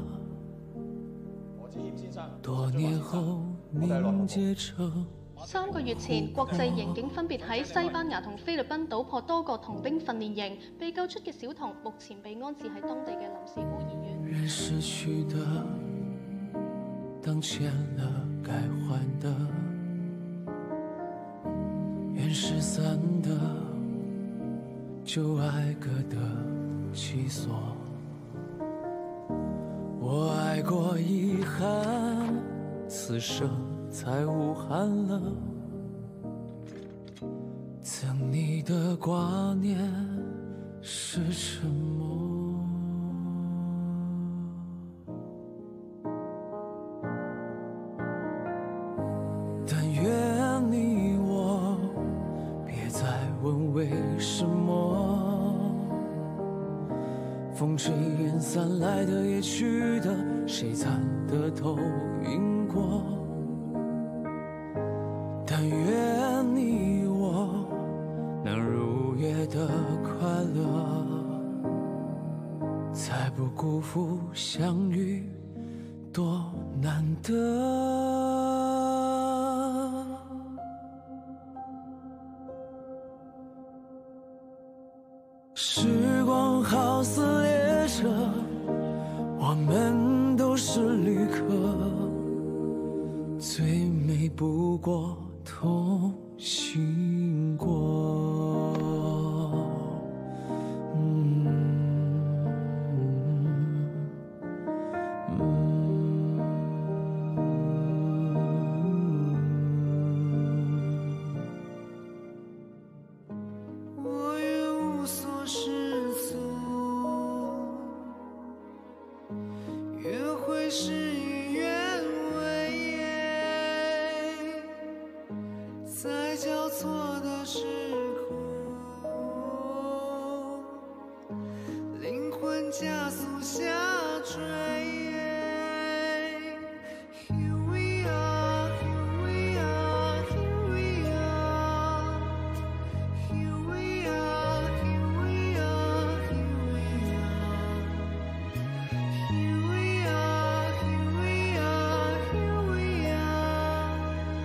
多年后凝结成。 3個月前，國際刑警分別喺西班牙同菲律賓搗破多個童兵訓練營，被救出嘅小童目前被安置喺當地嘅臨時孤兒院。 人失去的，當欠了該還的，願失散的，就愛歌的氣索。我愛過遺憾，此生。 才無憾了，憎你的掛念是沉默。但願你我別再問為什麼，風吹燕散來的也去的，誰參得透因果？ 但願你我能如約的快樂，才不辜負相遇多難得。時光好似列車，我們都是旅客，最美不過。 同行過，我願無所適從，約會是以願為業。 在交錯的時空，靈魂加速下墜。Here we are, here we are, here we are. Here we are, here we are, here we are. Here we are, here we are, here we are.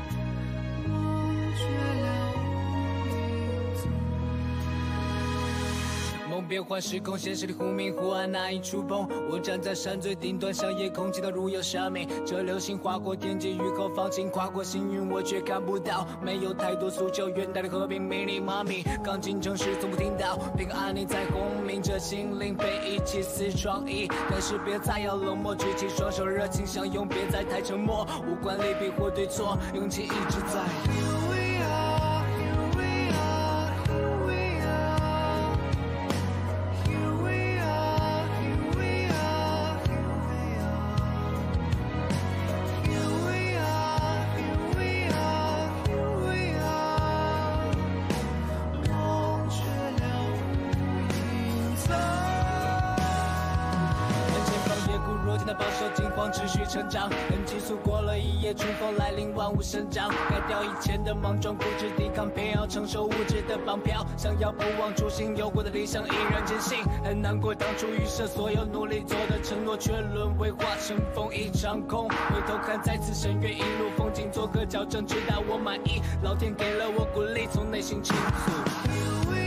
梦变换时空，现实里忽明忽暗，难以触碰。我站在山最顶端，向夜空祈祷如有生命。这流星划过天际，雨后放晴，跨过星云，我却看不到。没有太多诉求，远大的和平，迷你妈咪。刚进城时从不听到平安你在轰鸣着，心灵被遗弃似创意。但是别再要冷漠，举起双手，热情相拥，别再太沉默。无关利弊或对错，勇气一直在。Here we are, here we are, here we are. Here we are, here we are, here we are. Here we are, here we are, here we are. 忘却了无影踪。看前方夜孤若惊的保守惊慌，持续成长。人急速过了一夜，春风来临，万物生长。改掉以前的莽撞，固执抵抗，偏要承受物质的绑票。想要不忘初心，有过的理想依然坚信。很难过当初预设所有努力做的承诺，却沦为化成风一场空。回头看再次深渊，一路风景做个矫正，直到我满意。老天给了我鼓励，从内心倾诉。